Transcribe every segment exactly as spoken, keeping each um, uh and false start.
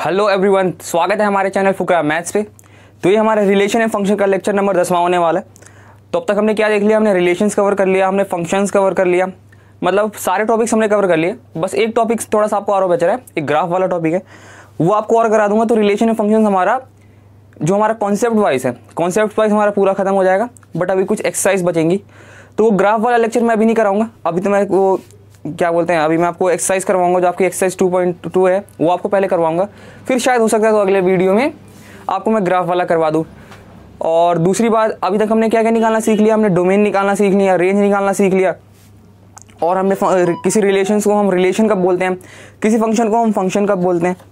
Hello everyone, स्वागत है हमारे चैनल फुकरा मैथ्स पे। तो ये हमारे रिलेशन एंड फंक्शन का लेक्चर नंबर दसवां होने वाला है। तो अब तक हमने क्या देख लिया, हमने रिलेशंस कवर कर लिया, हमने फंक्शंस कवर कर लिया, मतलब सारे टॉपिक्स हमने कवर कर लिए। बस एक टॉपिक थोड़ा सा आपको और बच रहा है, एक ग्राफ वाला टॉपिक है, वो आपको और करा दूंगा। तो रिलेशन एंड फंक्शन हमारा जो हमारा कॉन्सेप्ट वाइज है, कॉन्सेप्ट वाइज हमारा पूरा खत्म हो जाएगा। बट अभी कुछ एक्सरसाइज बचेंगी, तो वो ग्राफ वाला लेक्चर मैं अभी नहीं कराऊंगा। अभी तो मैं वो क्या बोलते हैं, अभी मैं आपको एक्सरसाइज करवाऊंगा, जो आपकी एक्सरसाइज टू पॉइंट टू है वो आपको पहले करवाऊंगा। फिर शायद हो सकता है तो अगले वीडियो में आपको मैं ग्राफ वाला करवा दूँ। और दूसरी बात, अभी तक हमने क्या क्या निकालना सीख लिया, हमने डोमेन निकालना सीख लिया, रेंज निकालना सीख लिया, और हमने किसी रिलेशंस को हम रिलेशन कब बोलते हैं, किसी फंक्शन को हम फंक्शन कब बोलते हैं,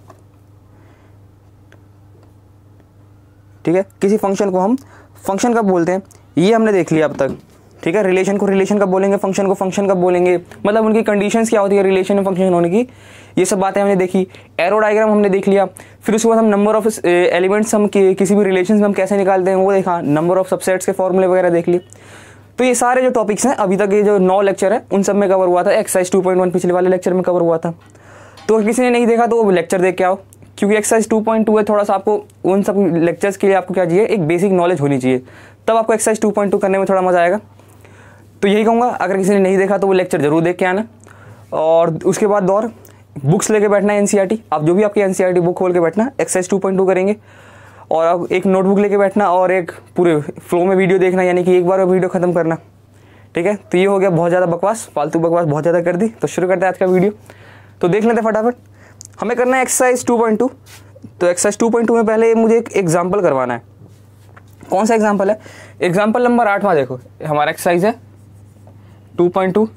ठीक है, किसी फंक्शन को हम फंक्शन कब बोलते हैं, ये हमने देख लिया अब तक। ठीक है, रिलेशन को रिलेशन कब बोलेंगे, फंक्शन को फंक्शन कब बोलेंगे, मतलब उनकी कंडीशंस क्या होती है रिलेशन में फंक्शन होने की, ये सब बातें हमने देखी। एरो डायग्राम हमने देख लिया। फिर उसके बाद हम नंबर ऑफ एलिमेंट्स हम कि, किसी भी रिलेशन में हम कैसे निकालते हैं वो देखा। नंबर ऑफ सबसेट्स के फॉर्मूले वगैरह देख लिए। तो ये सारे जो टॉपिक्स हैं अभी तक, ये जो नौ लेक्चर है उन सब में कवर हुआ था। एक्सरसाइज टू पॉइंट वन पिछले वाले लेक्चर में कवर हुआ था। तो किसी ने नहीं देखा तो वो लेक्चर देख के आओ, क्योंकि एक्सरसाइज टू पॉइंट टू है, थोड़ा सा आपको उन सब लेक्चर्स के लिए आपको क्या चाहिए, एक बेसिक नॉलेज होनी चाहिए, तब आपको एक्सरसाइज टू पॉइंट टू करने में थोड़ा मजा आएगा। तो यही कहूँगा, अगर किसी ने नहीं देखा तो वो लेक्चर जरूर देख के आना। और उसके बाद दौर बुक्स लेके बैठना है, एनसीईआरटी, आप जो भी आपकी एनसीईआरटी बुक खोल के बैठना, एक्सरसाइज टू पॉइंट टू करेंगे। और अब एक नोटबुक लेके बैठना और एक पूरे फ्लो में वीडियो देखना, यानी कि एक बार वीडियो खत्म करना। ठीक है, तो ये हो गया बहुत ज़्यादा बकवास, फालतू बकवास बहुत ज़्यादा कर दी। तो शुरू करते हैं आज का वीडियो। तो देख लेते हैं फटाफट, हमें करना है एक्सरसाइज टू पॉइंट टू। तो एक्सरसाइज टू पॉइंट टू में पहले मुझे एक एग्जाम्पल करवाना है। कौन सा एग्जाम्पल है? एग्जाम्पल नंबर आठवां। देखो हमारा एक्सरसाइज है two point two,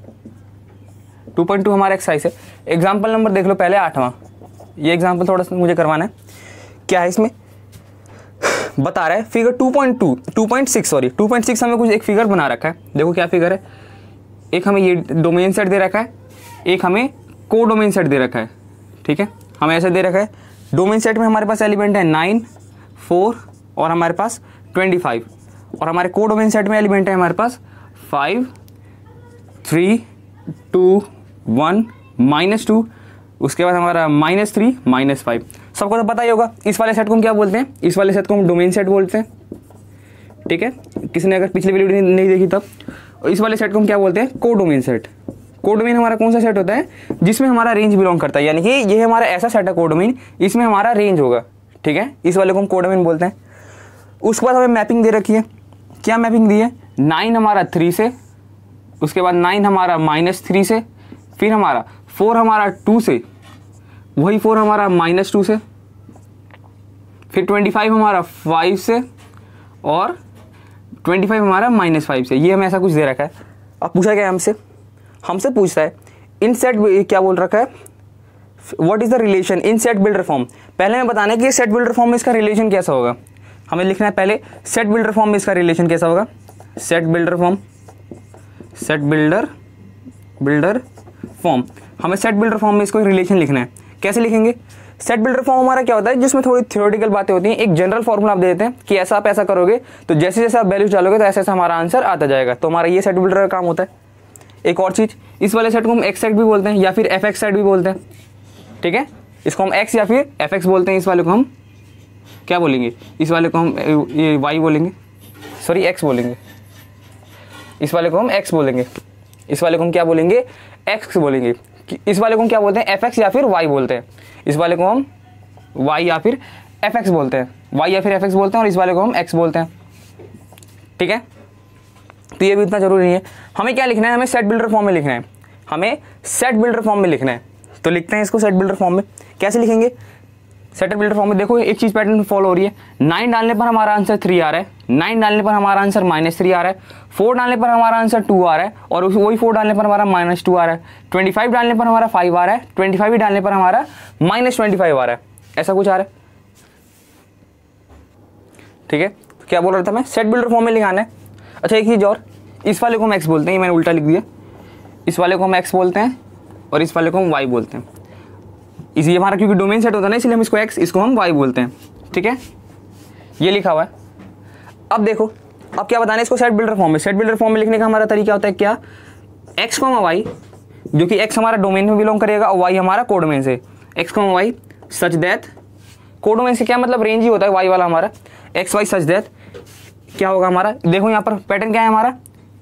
two point two हमारा एक्सरसाइज है। एग्जाम्पल नंबर देख लो पहले, आठवां। ये एग्जाम्पल थोड़ा सा मुझे करवाना है। क्या है इसमें बता रहा है, figure two point two, two point six sorry two point six हमें कुछ एक फिगर बना रखा है। देखो क्या फिगर है, एक हमें ये डोमेन सेट दे रखा है, एक हमें को डोमेन सेट दे रखा है। ठीक है, हमें ऐसे दे रखा है, डोमेन सेट में हमारे पास एलिमेंट है नाइन, फोर और हमारे पास ट्वेंटी फाइव, और हमारे को डोमेन सेट में एलिमेंट है हमारे पास five, three, two, one, minus two, उसके बाद हमारा माइनस थ्री, माइनस फाइव। सबको तो पता ही होगा इस वाले सेट को हम क्या बोलते हैं, इस वाले सेट को हम डोमेन सेट बोलते हैं। ठीक है, किसी ने अगर पिछली वीडियो नहीं देखी तब, इस वाले सेट को हम क्या बोलते हैं, को डोमेन सेट। को डोमेन हमारा कौन सा सेट होता है, जिसमें हमारा रेंज बिलोंग करता है, यानी कि ये हमारा ऐसा सेट है को डोमेन, इसमें हमारा रेंज होगा। ठीक है, इस वाले को हम को डोमेन बोलते हैं। उसके बाद हमें मैपिंग दे रखी है। क्या मैपिंग दी है, नाइन हमारा थ्री से, उसके बाद नाइन हमारा माइनस थ्री से, फिर हमारा फोर हमारा टू से, वही फोर हमारा माइनस टू से, फिर ट्वेंटी फाइव हमारा फाइव से, और ट्वेंटी फाइव हमारा माइनस फाइव से। ये हमें ऐसा कुछ दे रखा है। अब पूछा गया हमसे हमसे पूछता है इन सेट, क्या बोल रखा है, what is the relation in set builder form. पहले हमें बताना है कि सेट बिल्डर फॉर्म में इसका रिलेशन कैसा होगा। हमें लिखना है पहले सेट बिल्डर फॉर्म में इसका रिलेशन कैसा होगा। Set builder form, set builder builder form, हमें सेट बिल्डर फॉर्म में इसको रिलेशन लिखना है। कैसे लिखेंगे? सेट बिल्डर फॉर्म हमारा क्या होता है, जिसमें थोड़ी थ्योरेटिकल बातें होती हैं। एक जनरल फॉर्मूला आप दे देते हैं कि ऐसा आप ऐसा करोगे तो जैसे जैसे आप वैल्यूज डालोगे तो ऐसा ऐसा हमारा आंसर आता जाएगा। तो हमारा ये सेट बिल्डर का काम होता है। एक और चीज, इस वाले सेट को हम एक्स सेट भी बोलते हैं, या फिर एफ एक्स सेट भी बोलते हैं। ठीक है, इसको हम एक्स या फिर एफ एक्स बोलते हैं। इस वाले को हम क्या बोलेंगे, इस वाले को हम ये वाई बोलेंगे, सॉरी एक्स बोलेंगे। इस वाले को हम एक्स बोलेंगे, इस वाले को हम क्या बोलेंगे, एक्स बोलेंगे। इस वाले को हम क्या बोलते हैं, एफ एक्स या फिर वाई बोलते हैं। इस वाले को हम वाई या फिर एफ एक्स बोलते हैं, वाई या फिर एफ एक्स बोलते हैं, और इस वाले को हम एक्स बोलते हैं। ठीक है, तो ये भी इतना जरूरी नहीं है। हमें क्या लिखना है, हमें सेट बिल्डर फॉर्म में लिखना है। हमें सेट बिल्डर फॉर्म में लिखना है, तो लिखते हैं इसको सेट बिल्डर फॉर्म में। कैसे लिखेंगे सेट बिल्डर फॉर्म में? देखो एक चीज पैटर्न फॉलो हो रही है। नाइन डालने पर हमारा आंसर थ्री आ रहा है, नाइन डालने पर हमारा आंसर माइनस थ्री आ रहा है, फोर डालने पर हमारा आंसर टू आ रहा है, और वही फोर डालने पर हमारा माइनस टू आ रहा है, ट्वेंटी फाइव डालने पर हमारा फाइव आ रहा है, ट्वेंटी फाइव डालने पर हमारा माइनस ट्वेंटी फाइव आ रहा है, ऐसा कुछ आ रहा है। ठीक है, तो क्या बोल रहा था मैं, सेट बिल्डर फॉर्म में लिखाना है। अच्छा एक चीज और, इस वाले को हम एक्स बोलते हैं, मैंने उल्टा लिख दिया। इस वाले को हम एक्स बोलते हैं और इस वाले को हम वाई बोलते हैं। इसी हमारा क्योंकि डोमेन सेट होता है ना, इसलिए हम इसको एक्स, इसको हम वाई बोलते हैं। ठीक है, ये लिखा हुआ है। अब देखो, अब क्या बताना है इसको सेट बिल्डर फॉर्म में। सेट बिल्डर फॉर्म में लिखने का हमारा तरीका होता है क्या, एक्स वाई, जो कि एक्स हमारा डोमेन में बिलोंग करेगा और वाई हमारा कोड में से, x y such that, codomain से क्या मतलब रेंज ही होता है वाई वाला हमारा, एक्स वाई सच दैट क्या होगा हमारा, देखो यहाँ पर पैटर्न क्या है हमारा,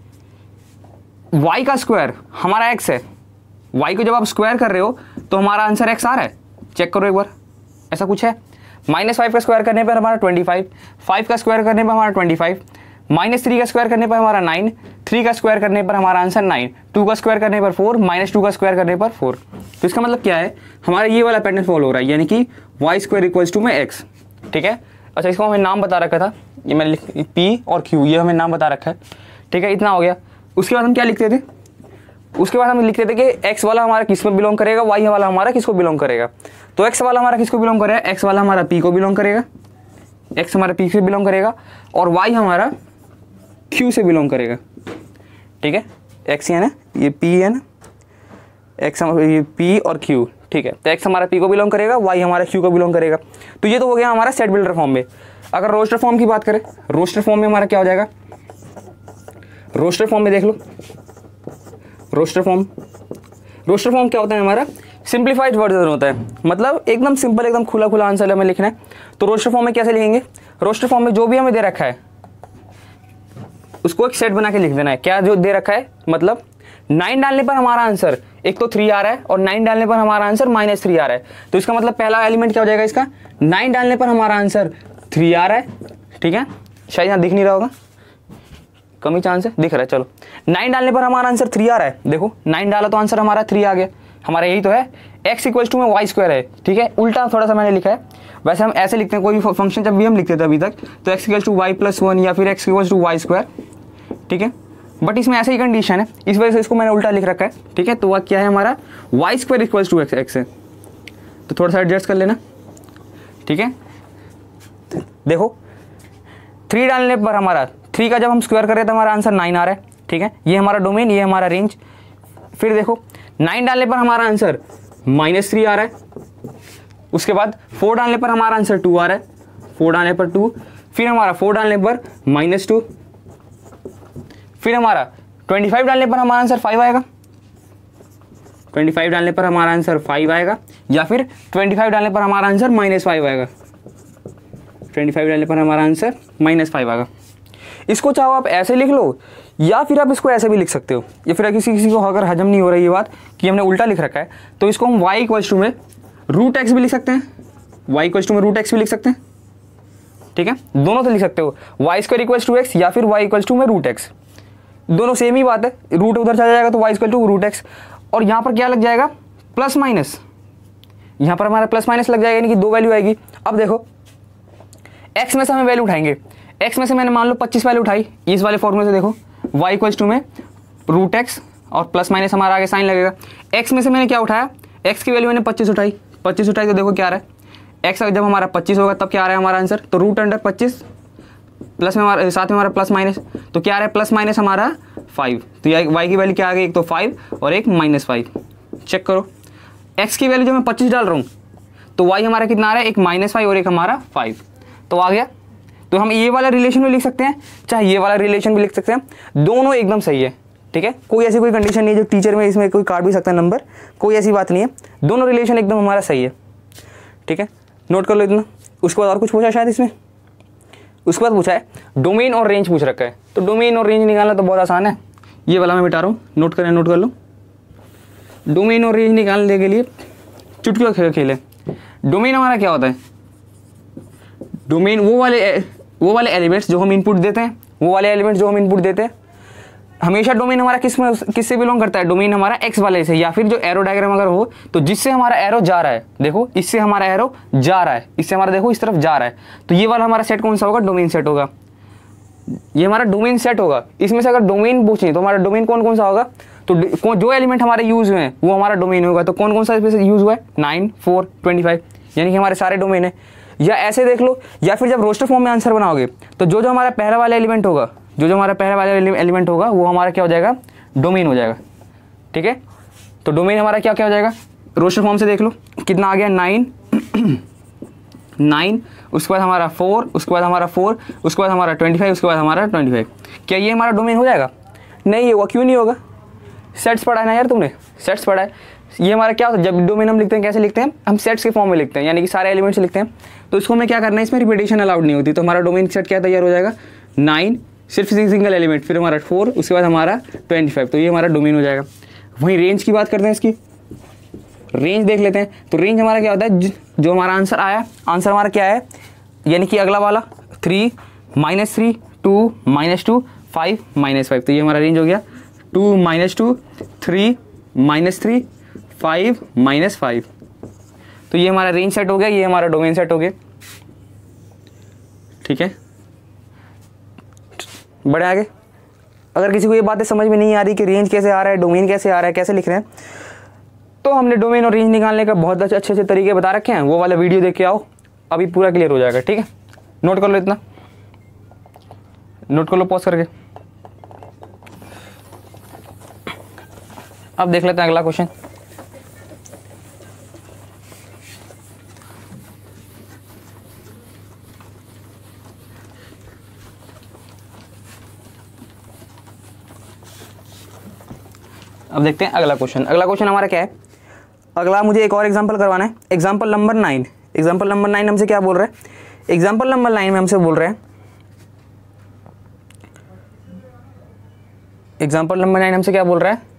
y का स्क्वायर हमारा x है, y को जब आप स्क्वायर कर रहे हो तो हमारा आंसर x आ रहा है, चेक करो एक बार, ऐसा कुछ है। माइनस फाइव का स्क्वायर करने पर हमारा ट्वेंटी फाइव, फाइव का स्क्वायर करने पर हमारा ट्वेंटी फाइव, माइनस थ्री का स्क्वायर करने पर हमारा नाइन, थ्री का स्क्वायर करने पर हमारा आंसर नाइन, टू का स्क्वायर करने पर फोर, माइनस टू का स्क्वायर करने पर फोर। तो इसका मतलब क्या है, हमारा ये वाला पैटर्न फॉलो हो रहा है, यानी कि वाई स्क्वायर इक्वल्स टू में एक्स, ठीक है। अच्छा, इसको हमें नाम बता रखा था, ये मैंने लिख पी और क्यू, ये हमें नाम बता रखा है, ठीक है, इतना हो गया। उसके बाद हम क्या लिखते थे, उसके बाद हम लिखते थे कि एक्स वाला हमारा किस में बिलोंग करेगा, वाई वाला हमारा किसको बिलोंग करेगा। तो एक्स वाला हमारा किसको बिलोंग करेगा, एक्स वाला हमारा पी को बिलोंग करेगा, एक्स हमारा पी से बिलोंग करेगा, और वाई हमारा क्यू से बिलोंग करेगा, ठीक है। एक्स है ना, ये पी है ना, एक्स ये पी और क्यू, ठीक है। तो एक्स हमारा पी को बिलोंग करेगा, वाई हमारा क्यू को बिलोंग करेगा। तो ये तो हो गया हमारा सेट बिल्डर फॉर्म में। अगर रोस्टर फॉर्म की बात करें, रोस्टर फॉर्म में हमारा क्या हो जाएगा, रोस्टर फॉर्म में देख लो, रोस्टर फॉर्म, रोस्टर फॉर्म क्या होता है हमारा, सिंप्लीफाइड वर्जन होता है, मतलब एकदम सिंपल, एकदम खुला खुला आंसर हमें लिखना है। तो रोस्टर फॉर्म में कैसे लिखेंगे, रोस्टर फॉर्म में जो भी हमें दे रखा है उसको एक सेट बना के लिख देना है। क्या जो दे रखा है, मतलब नाइन डालने पर हमारा आंसर एक तो थ्री आ रहा है और नाइन डालने पर हमारा आंसर माइनस थ्री आ रहा है। तो इसका मतलब पहला एलिमेंट क्या हो जाएगा इसका, नाइन डालने पर हमारा आंसर थ्री आ रहा है, ठीक है। शायद यहाँ दिख नहीं रहा होगा, कम ही चांस है, दिख रहा है, चलो। नाइन डालने पर हमारा आंसर थ्री आ रहा है, देखो नाइन डाला तो आंसर हमारा थ्री आ गया, हमारा यही तो है। एक्स इक्वल्स टू में वाई स्क्वायर है, ठीक है, उल्टा थोड़ा सा मैंने लिखा है, वैसे हम ऐसे लिखते हैं कोई भी फंक्शन जब भी हम लिखते थे अभी तक, तो x equals to y plus one या फिर x equals to y square, ठीक है। बट इसमें ऐसे ही कंडीशन है, इस वजह से इसको मैंने उल्टा लिख रखा है, ठीक है। तो वह क्या है हमारा, y square equals to x x है, तो थोड़ा सा एडजस्ट कर लेना, ठीक है। देखो थ्री डालने पर हमारा, थ्री का जब हम स्क्वायर कर रहे तो हमारा आंसर नाइन आ रहा है, ठीक है। ये हमारा डोमेन, ये हमारा रेंज। फिर देखो नाइन डालने पर हमारा आंसर माइनस थ्री आ रहा है, उसके बाद फोर डालने पर हमारा आंसर टू आ रहा है, फोर डालने पर टू, फिर हमारा फोर डालने पर माइनस टू, फिर हमारा ट्वेंटी फाइव डालने पर हमारा आंसर फाइव आएगा, ट्वेंटी फाइव डालने पर हमारा आंसर फाइव आएगा, या फिर ट्वेंटी फाइव डालने पर हमारा आंसर माइनस फाइव आएगा, ट्वेंटी फाइव डालने पर हमारा आंसर माइनस फाइव आएगा। इसको चाहो आप ऐसे लिख लो या फिर आप इसको ऐसे भी लिख सकते हो, या फिर किसी किसी को अगर हजम नहीं हो रही ये बात कि हमने उल्टा लिख रखा है, तो इसको हम y इक्वल्स टू में रूट एक्स भी लिख सकते हैं, y इक्वल्स टू में रूट एक्स भी लिख सकते हैं, ठीक है। दोनों तो लिख सकते हो, y square equals to x या फिर y इक्वल्स टू में रूट एक्स, दोनों सेम ही बात है। रूट उधर चला जाएगा तो y equal to root x, और यहाँ पर क्या लग जाएगा, प्लस माइनस, यहाँ पर हमारा प्लस माइनस लग जाएगा, यानी कि दो वैल्यू आएगी। अब देखो x में से हमें वैल्यू उठाएंगे, x में से मैंने मान लो पच्चीस वैल्यू उठाई, इस वाले फॉर्मूले से देखो y इक्वल्स टू में रूट एक्स और प्लस माइनस हमारा आगे साइन लगेगा। x में से मैंने क्या उठाया, x की वैल्यू मैंने पच्चीस उठाई, पच्चीस उठाई तो देखो क्या आ रहा है, x जब हमारा पच्चीस होगा तब क्या आ रहा है हमारा आंसर, तो रूट अंडर पच्चीस प्लस में हमारा साथ में हमारा प्लस माइनस, तो क्या आ रहा है प्लस माइनस हमारा फाइव, तो y की वैल्यू क्या आ गई, एक तो फाइव और एक माइनस फाइव। चेक करो x की वैल्यू जब मैं पच्चीस डाल रहा हूँ तो y हमारा कितना आ रहा है, एक माइनस फाइव और एक हमारा फाइव, तो आ गया। तो हम ये वाला रिलेशन भी लिख सकते हैं, चाहे ये वाला रिलेशन भी लिख सकते हैं, दोनों एकदम सही है, ठीक है। कोई ऐसी कोई कंडीशन नहीं है जो टीचर में इसमें कोई काट भी सकता है नंबर, कोई ऐसी बात नहीं है, दोनों रिलेशन एकदम हमारा सही है, ठीक है। नोट कर लो इतना। उसके बाद और कुछ पूछा शायद इसमें, उसके बाद पूछा है डोमेन और रेंज पूछ रखा है, तो डोमेन और रेंज निकालना तो बहुत आसान है, ये वाला मैं मिटा रहा हूँ, नोट करें, नोट कर लो। डोमेन और रेंज निकालने के लिए चुटकुला खेल खेले। डोमेन हमारा क्या होता है, डोमेन वो वाले वो वाले एलिमेंट्स जो हम इनपुट देते हैं, वो वाले एलिमेंट्स जो हम इनपुट देते हैं, हमेशा डोमेन हमारा किस में किससे बिलोंग करता है, डोमेन हमारा एक्स वाले से, या फिर जो एरो डायग्राम अगर हो तो जिससे हमारा एरो जा रहा है, देखो इससे हमारा एरो जा रहा है, इससे हमारा देखो इस तरफ जा रहा है, तो ये वाला हमारा सेट कौन सा होगा, डोमेन सेट होगा, ये हमारा डोमेन सेट होगा। इसमें से अगर डोमेन पूछे तो हमारा डोमेन कौन कौन सा होगा, तो जो एलिमेंट हमारे यूज हुए हैं वो हमारा डोमेन होगा। तो कौन कौन सा इसमें यूज हुआ है, नाइन, फोर, ट्वेंटी फाइव, यानी कि हमारे सारे डोमेन है। या ऐसे देख लो, या फिर जब रोस्टर फॉर्म में आंसर बनाओगे तो जो जो हमारा पहला वाला एलिमेंट होगा, जो जो हमारा पहला वाला एलिमेंट होगा वो हमारा क्या हो जाएगा, डोमेन हो जाएगा, ठीक है। तो डोमेन हमारा क्या क्या हो जाएगा, रोस्टर फॉर्म से देख लो कितना आ गया, नाइन नाइन, उसके बाद हमारा फोर, उसके बाद हमारा फोर, उसके बाद हमारा ट्वेंटी फाइव, उसके बाद हमारा ट्वेंटी फाइव। क्या ये हमारा डोमेन हो जाएगा, नहीं होगा, क्यों नहीं होगा, सेट्स पढ़ा है ना यार तुमने, सेट्स पढ़ा है, ये हमारा क्या होता है, जब डोमेन हम लिखते हैं कैसे लिखते हैं, हम सेट्स के फॉर्म में लिखते हैं, यानी कि सारे एलिमेंट्स लिखते हैं। तो इसको हमें क्या करना है, इसमें रिपीटेशन अलाउड नहीं होती, तो हमारा डोमेन सेट क्या तैयार हो जाएगा, नाइन, सिर्फ सिंगल एलिमेंट, फिर हमारा फोर, उसके बाद हमारा ट्वेंटी फाइव, तो ये हमारा डोमेन हो जाएगा। वहीं रेंज की बात करते हैं, इसकी रेंज देख लेते हैं। तो रेंज हमारा क्या होता है, जो हमारा आंसर आया, आंसर हमारा क्या है, यानी कि अगला वाला three minus three, two minus two, five minus five, तो ये हमारा रेंज हो गया two minus two, three minus three, five minus five, तो ये हमारा रेंज सेट हो गया, ये हमारा डोमेन सेट हो गया। ठीक है, बढ़े आगे। अगर किसी को ये बातें समझ में नहीं आ रही कि रेंज कैसे आ रहा है, डोमेन कैसे आ रहा है, कैसे लिख रहे हैं, तो हमने डोमेन और रेंज निकालने का बहुत अच्छे अच्छे तरीके बता रखे हैं, वो वाला वीडियो देख के आओ, अभी पूरा क्लियर हो जाएगा। ठीक है, नोट कर लो, इतना नोट कर लो पॉज करके। अब देख लेते हैं अगला क्वेश्चन। अब देखते हैं अगला क्वेश्चन। अगला क्वेश्चन हमारा क्या है, अगला मुझे एक और एग्जांपल करवाना है। Example number nine, example number nine हमसे क्या बोल रहे हैं, एग्जांपल नंबर नाइन में हमसे बोल रहे हैं, एग्जांपल नंबर नाइन हमसे क्या बोल रहा है,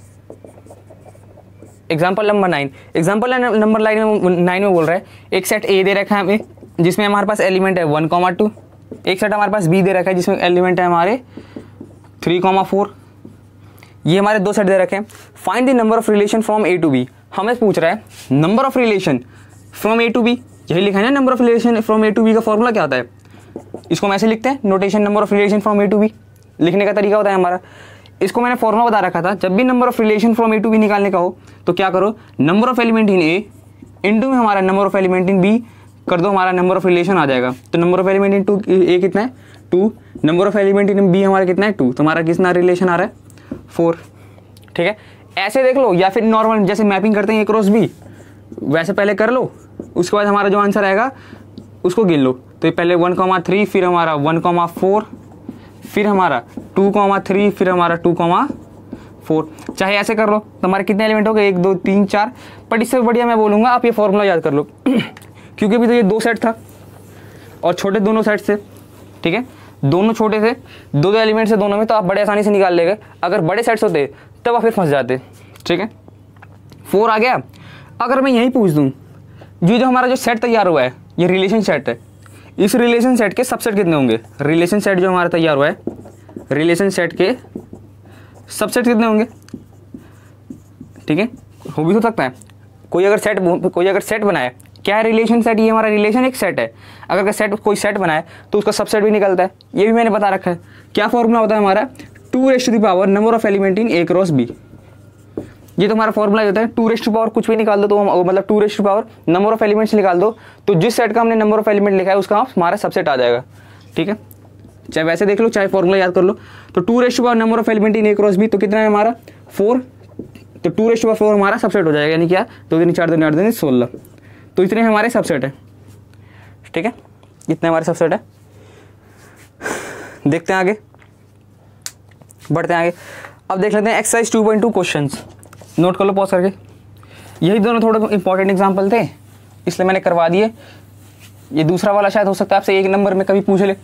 example number nine example number nine में नाइन में बोल रहा है एक सेट ए दे रखा है हमें, जिसमें हमारे पास एलिमेंट है वन कॉमा टू, एक सेट हमारे पास बी दे रखा है जिसमें एलिमेंट है हमारे थ्री कॉमा फोर, ये हमारे दो सेट दे रखे हैं। Find the number of relation from A to B, हमें पूछ रहा है number of relation from A to B, यही लिखा है ना, number of relation from A to B का फॉर्मूला क्या होता है, इसको हम ऐसे लिखते हैं, notation number of relation from A to B लिखने का तरीका होता है हमारा। इसको मैंने फॉर्मूला बता रखा था, जब भी number of relation from A to B निकालने का हो तो क्या करो, number of element in A into में हमारा number of element in B कर दो, हमारा नंबर ऑफ रिलेशन आ जाएगा। तो number of element in to A कितना है, two, number of element in B हमारा कितना है, टू, तो हमारा कितना रिलेशन आ रहा है, फोर। ठीक है, ऐसे देख लो, या फिर नॉर्मल जैसे मैपिंग करते हैं ए क्रॉस बी, वैसे पहले कर लो, उसके बाद हमारा जो आंसर आएगा उसको गिन लो। तो पहले वन कॉमा थ्री, फिर हमारा वन कॉमा फोर, फिर हमारा टू कॉमा थ्री, फिर हमारा टू कॉमा फोर, चाहे ऐसे कर लो तो हमारे कितने एलिमेंट हो गए, एक दो तीन चार। बट इससे बढ़िया मैं बोलूँगा आप ये फॉर्मूला याद कर लो क्योंकि अभी तो ये दो सेट था और छोटे दोनों सेट थे। ठीक है, दोनों छोटे थे, दो दो एलिमेंट से दोनों में, तो आप बड़े आसानी से निकाल लेंगे। अगर बड़े सेट्स होते तब आप फिर फंस जाते। ठीक है, फोर आ गया। अगर मैं यही पूछ दूँ, ये जो हमारा जो सेट तैयार हुआ है ये रिलेशन सेट है, इस रिलेशन सेट के सबसेट कितने होंगे, रिलेशन सेट जो हमारा तैयार हुआ है, रिलेशन सेट के सबसेट कितने होंगे। ठीक है, हो भी तो सकता है कोई अगर सेट कोई अगर सेट बनाए, क्या है रिलेशन सेट, ये हमारा रिलेशन एक सेट है, अगर सेट कोई सेट बनाए तो उसका सबसेट भी निकलता है, ये भी मैंने बता रखा है। क्या फॉर्मूला होता है हमारा, two raised to the power number of element in A cross B, ये तो हमारा फॉर्मूला होता है। टू रेस्ट टू पावर कुछ भी निकाल दो तो हम, मतलब two raised to power number of elements निकाल दो, तो जिस सेट का हमने नंबर ऑफ एलिमेंट लिखा है उसका हमारा सबसेट आ जाएगा। ठीक है, चाहे वैसे देख लो चाहे फॉर्मूला याद कर लो। तो two raised to power number of element in A cross B, तो कितना है हमारा फोर, तो two raised to power four हमारा सबसेट हो जाएगा, यानी क्या, दो दिन चार दिन आठ दिन सोलह, तो इतने हमारे सबसेट है। ठीक है, इतने हमारे सबसेट है। देखते हैं आगे, बढ़ते हैं आगे। अब देख लेते हैं exercise two point two questions, note कर लो पॉज करके। यही दोनों थोड़े इंपॉर्टेंट एग्जांपल थे इसलिए मैंने करवा दिए। ये दूसरा वाला शायद हो सकता है आपसे एक नंबर में कभी पूछ ले,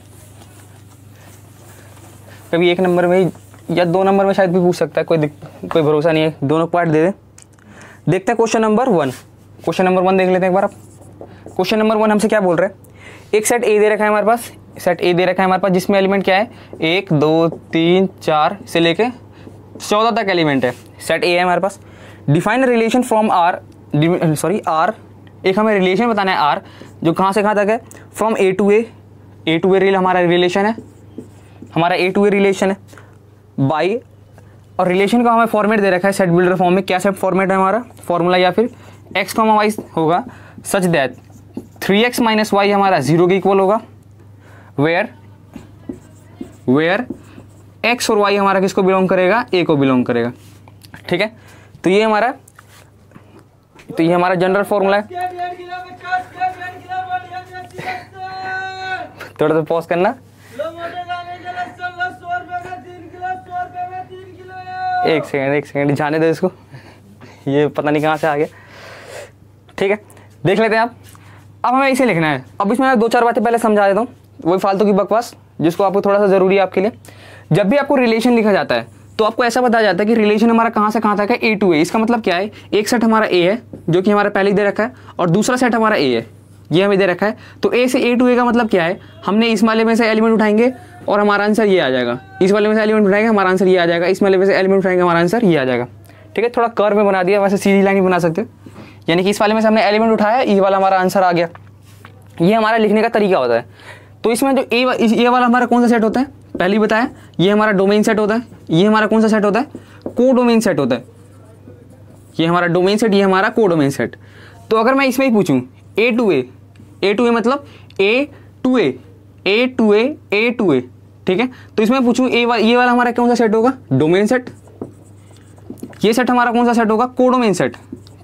कभी एक नंबर में या दो नंबर में शायद भी पूछ सकता है, कोई कोई भरोसा नहीं है, दोनों पार्ट दे दे। देखते हैं question number one, question number one देख लेते हैं एक बार। आप क्वेश्चन नंबर वन हमसे क्या बोल रहे हैं, एक सेट ए दे रखा है हमारे पास, सेट ए दे रखा है हमारे पास जिसमें एलिमेंट क्या है, एक दो तीन चार से लेके चौदह तक एलिमेंट है, सेट ए है हमारे पास। Define relation from R, sorry R, एक हमें रिलेशन बताना है आर, जो कहाँ से कहाँ तक है, from A to A, A to A रिल हमारा रिलेशन है, हमारा ए टू ए रिलेशन है बाई, और रिलेशन का हमें फॉर्मेट दे रखा है सेट बिल्डर फॉर्म में। क्या सेट फॉर्मेट है हमारा, फॉर्मूला या फिर एक्स कॉमा वाई होगा, such that three x minus y हमारा जीरो के इक्वल होगा, वेयर वेयर एक्स और वाई हमारा किसको बिलोंग करेगा, ए को बिलोंग करेगा। ठीक है, तो ये हमारा तो ये हमारा जनरल फॉर्मूला है। थोड़ा सा पॉज करना, एक सेकेंड एक सेकेंड जाने दो इसको, ये पता नहीं कहाँ से आ गया। ठीक है, देख लेते हैं आप। अब हमें इसे लिखना है। अब इसमें मैं दो चार बातें पहले समझा देता हूँ, वही फालतू की बकवास जिसको आपको थोड़ा सा ज़रूरी है आपके लिए। जब भी आपको रिलेशन लिखा जाता है तो आपको ऐसा बताया जाता है कि रिलेशन हमारा कहाँ से कहाँ तक है, ए टू ए। इसका मतलब क्या है, एक सेट हमारा ए है जो कि हमारा पहले दे रखा है, और दूसरा सेट हमारा ए है, ये हमें दे रखा है। तो ए से ए टू ए का मतलब क्या है, हमने इस वाले में से एलिमेंट उठाएंगे और हमारा आंसर ये आ जाएगा, इस वाले में से एलिमेंट उठाएंगे हमारा आंसर ये आ जाएगा, इस वाले में से एलिमेंट उठाएंगे हमारा आंसर ये आ जाएगा। ठीक है, थोड़ा कर्व में बना दिया, वैसे सीधी लाइन भी बना सकते हो, यानी कि इस वाले में से हमने एलिमेंट उठाया, ये वाला हमारा आंसर आ गया। ये हमारा लिखने का तरीका होता है। तो इसमें जो ए ये वाला हमारा कौन सा सेट होता है, पहले ही बताया, ये हमारा डोमेन सेट होता है। ये हमारा कौन सा सेट होता है, को डोमेन सेट होता है। ये हमारा डोमेन सेट, ये हमारा को डोमेन सेट। तो अगर मैं इसमें ही पूछूं ए to A, A to A मतलब A to A, A to A, A to A, ठीक है। तो इसमें पूछूं ए वा, ये वाला हमारा कौन सा सेट होगा, डोमेन सेट। ये सेट हमारा कौन सा सेट होगा, को डोमेन सेट।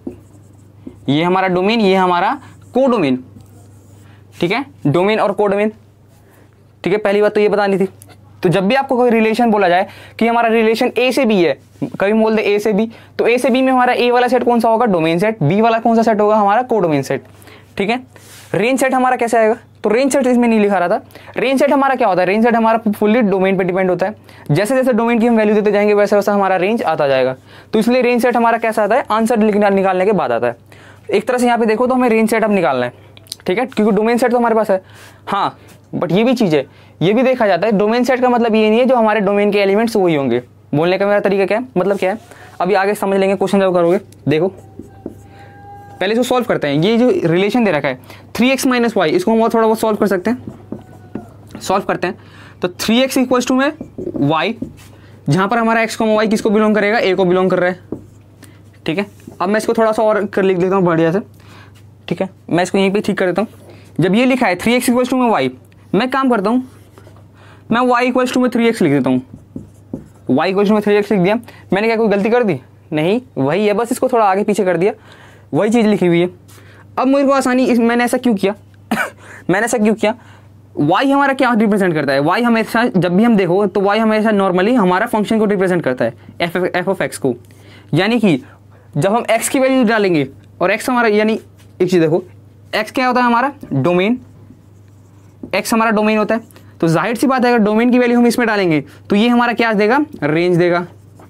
ये हमारा डोमेन, ये हमारा को डोमेन। ठीक है, डोमेन और को डोमेन। ठीक है, पहली बात तो ये बतानी थी। तो जब भी आपको कोई रिलेशन बोला जाए कि हमारा रिलेशन ए से बी है, कभी बोल दे ए से बी, तो ए से बी में हमारा ए वाला सेट कौन सा होगा, डोमेन सेट। बी वाला कौन सा सेट होगा, हमारा को डोमेन सेट। ठीक है, रेंज सेट हमारा कैसे आएगा, तो रेंज सेट इसमें नहीं लिखा रहा था। रेंज सेट हमारा क्या होता है, रेंज सेट हमारा फुल्ली डोमेन पे डिपेंड होता है। जैसे जैसे डोमेन की हम वैल्यू देते जाएंगे वैसे वैसा हमारा रेंज आता जाएगा। तो इसलिए रेंज सेट हमारा कैसा आता है, आंसर निकालने के बाद आता है। एक तरह से यहाँ पे देखो तो हमें रेंज सेट अब निकालना है। ठीक है, क्योंकि डोमेन सेट तो हमारे पास है। हाँ, बट ये भी चीज़ है, ये भी देखा जाता है, डोमेन सेट का मतलब ये नहीं है जो हमारे डोमेन के एलिमेंट्स वही होंगे। बोलने का मेरा तरीका क्या है, मतलब क्या है, अभी आगे समझ लेंगे क्वेश्चन जब करोगे। देखो पहले इसको सॉल्व करते हैं। ये जो रिलेशन दे रखा है थ्री एक्स माइनस वाई, इसको हम और थोड़ा बहुत सॉल्व कर सकते हैं। सॉल्व करते हैं तो थ्री एक्स इक्वल्स टू में वाई, जहाँ पर हमारा एक्स को वाई किसको बिलोंग करेगा, ए को बिलोंग कर रहा है। ठीक है, अब मैं इसको थोड़ा सा और कर लिख देता हूँ बढ़िया से। ठीक है, मैं इसको यहीं पे ठीक कर देता हूँ। जब ये लिखा है थ्री एक्स इक्वल्स टू में वाई, मैं काम करता हूँ, मैं वाई इक्वल्स टू में थ्री एक्स लिख देता हूँ। वाई इक्वल्स टू में थ्री एक्स लिख दिया। मैंने क्या कोई गलती कर दी, नहीं, वही है, बस इसको थोड़ा आगे पीछे कर दिया, वही चीज़ लिखी हुई है। अब मेरे को आसानी, इस मैंने ऐसा क्यों किया मैंने ऐसा क्यों किया, वाई हमारा क्या रिप्रेजेंट करता है, वाई हमेशा जब भी हम देखो तो वाई हमेशा नॉर्मली हमारा फंक्शन को रिप्रेजेंट करता है, एफ एफ ऑफ एक्स को। यानी कि जब हम एक्स की वैल्यू डालेंगे और एक्स हमारा, यानी एक चीज़ देखो, एक्स क्या होता है हमारा डोमेन, एक्स हमारा डोमेन होता है। तो जाहिर सी बात है अगर डोमेन की वैल्यू हम इसमें डालेंगे तो ये हमारा क्या देगा, रेंज देगा।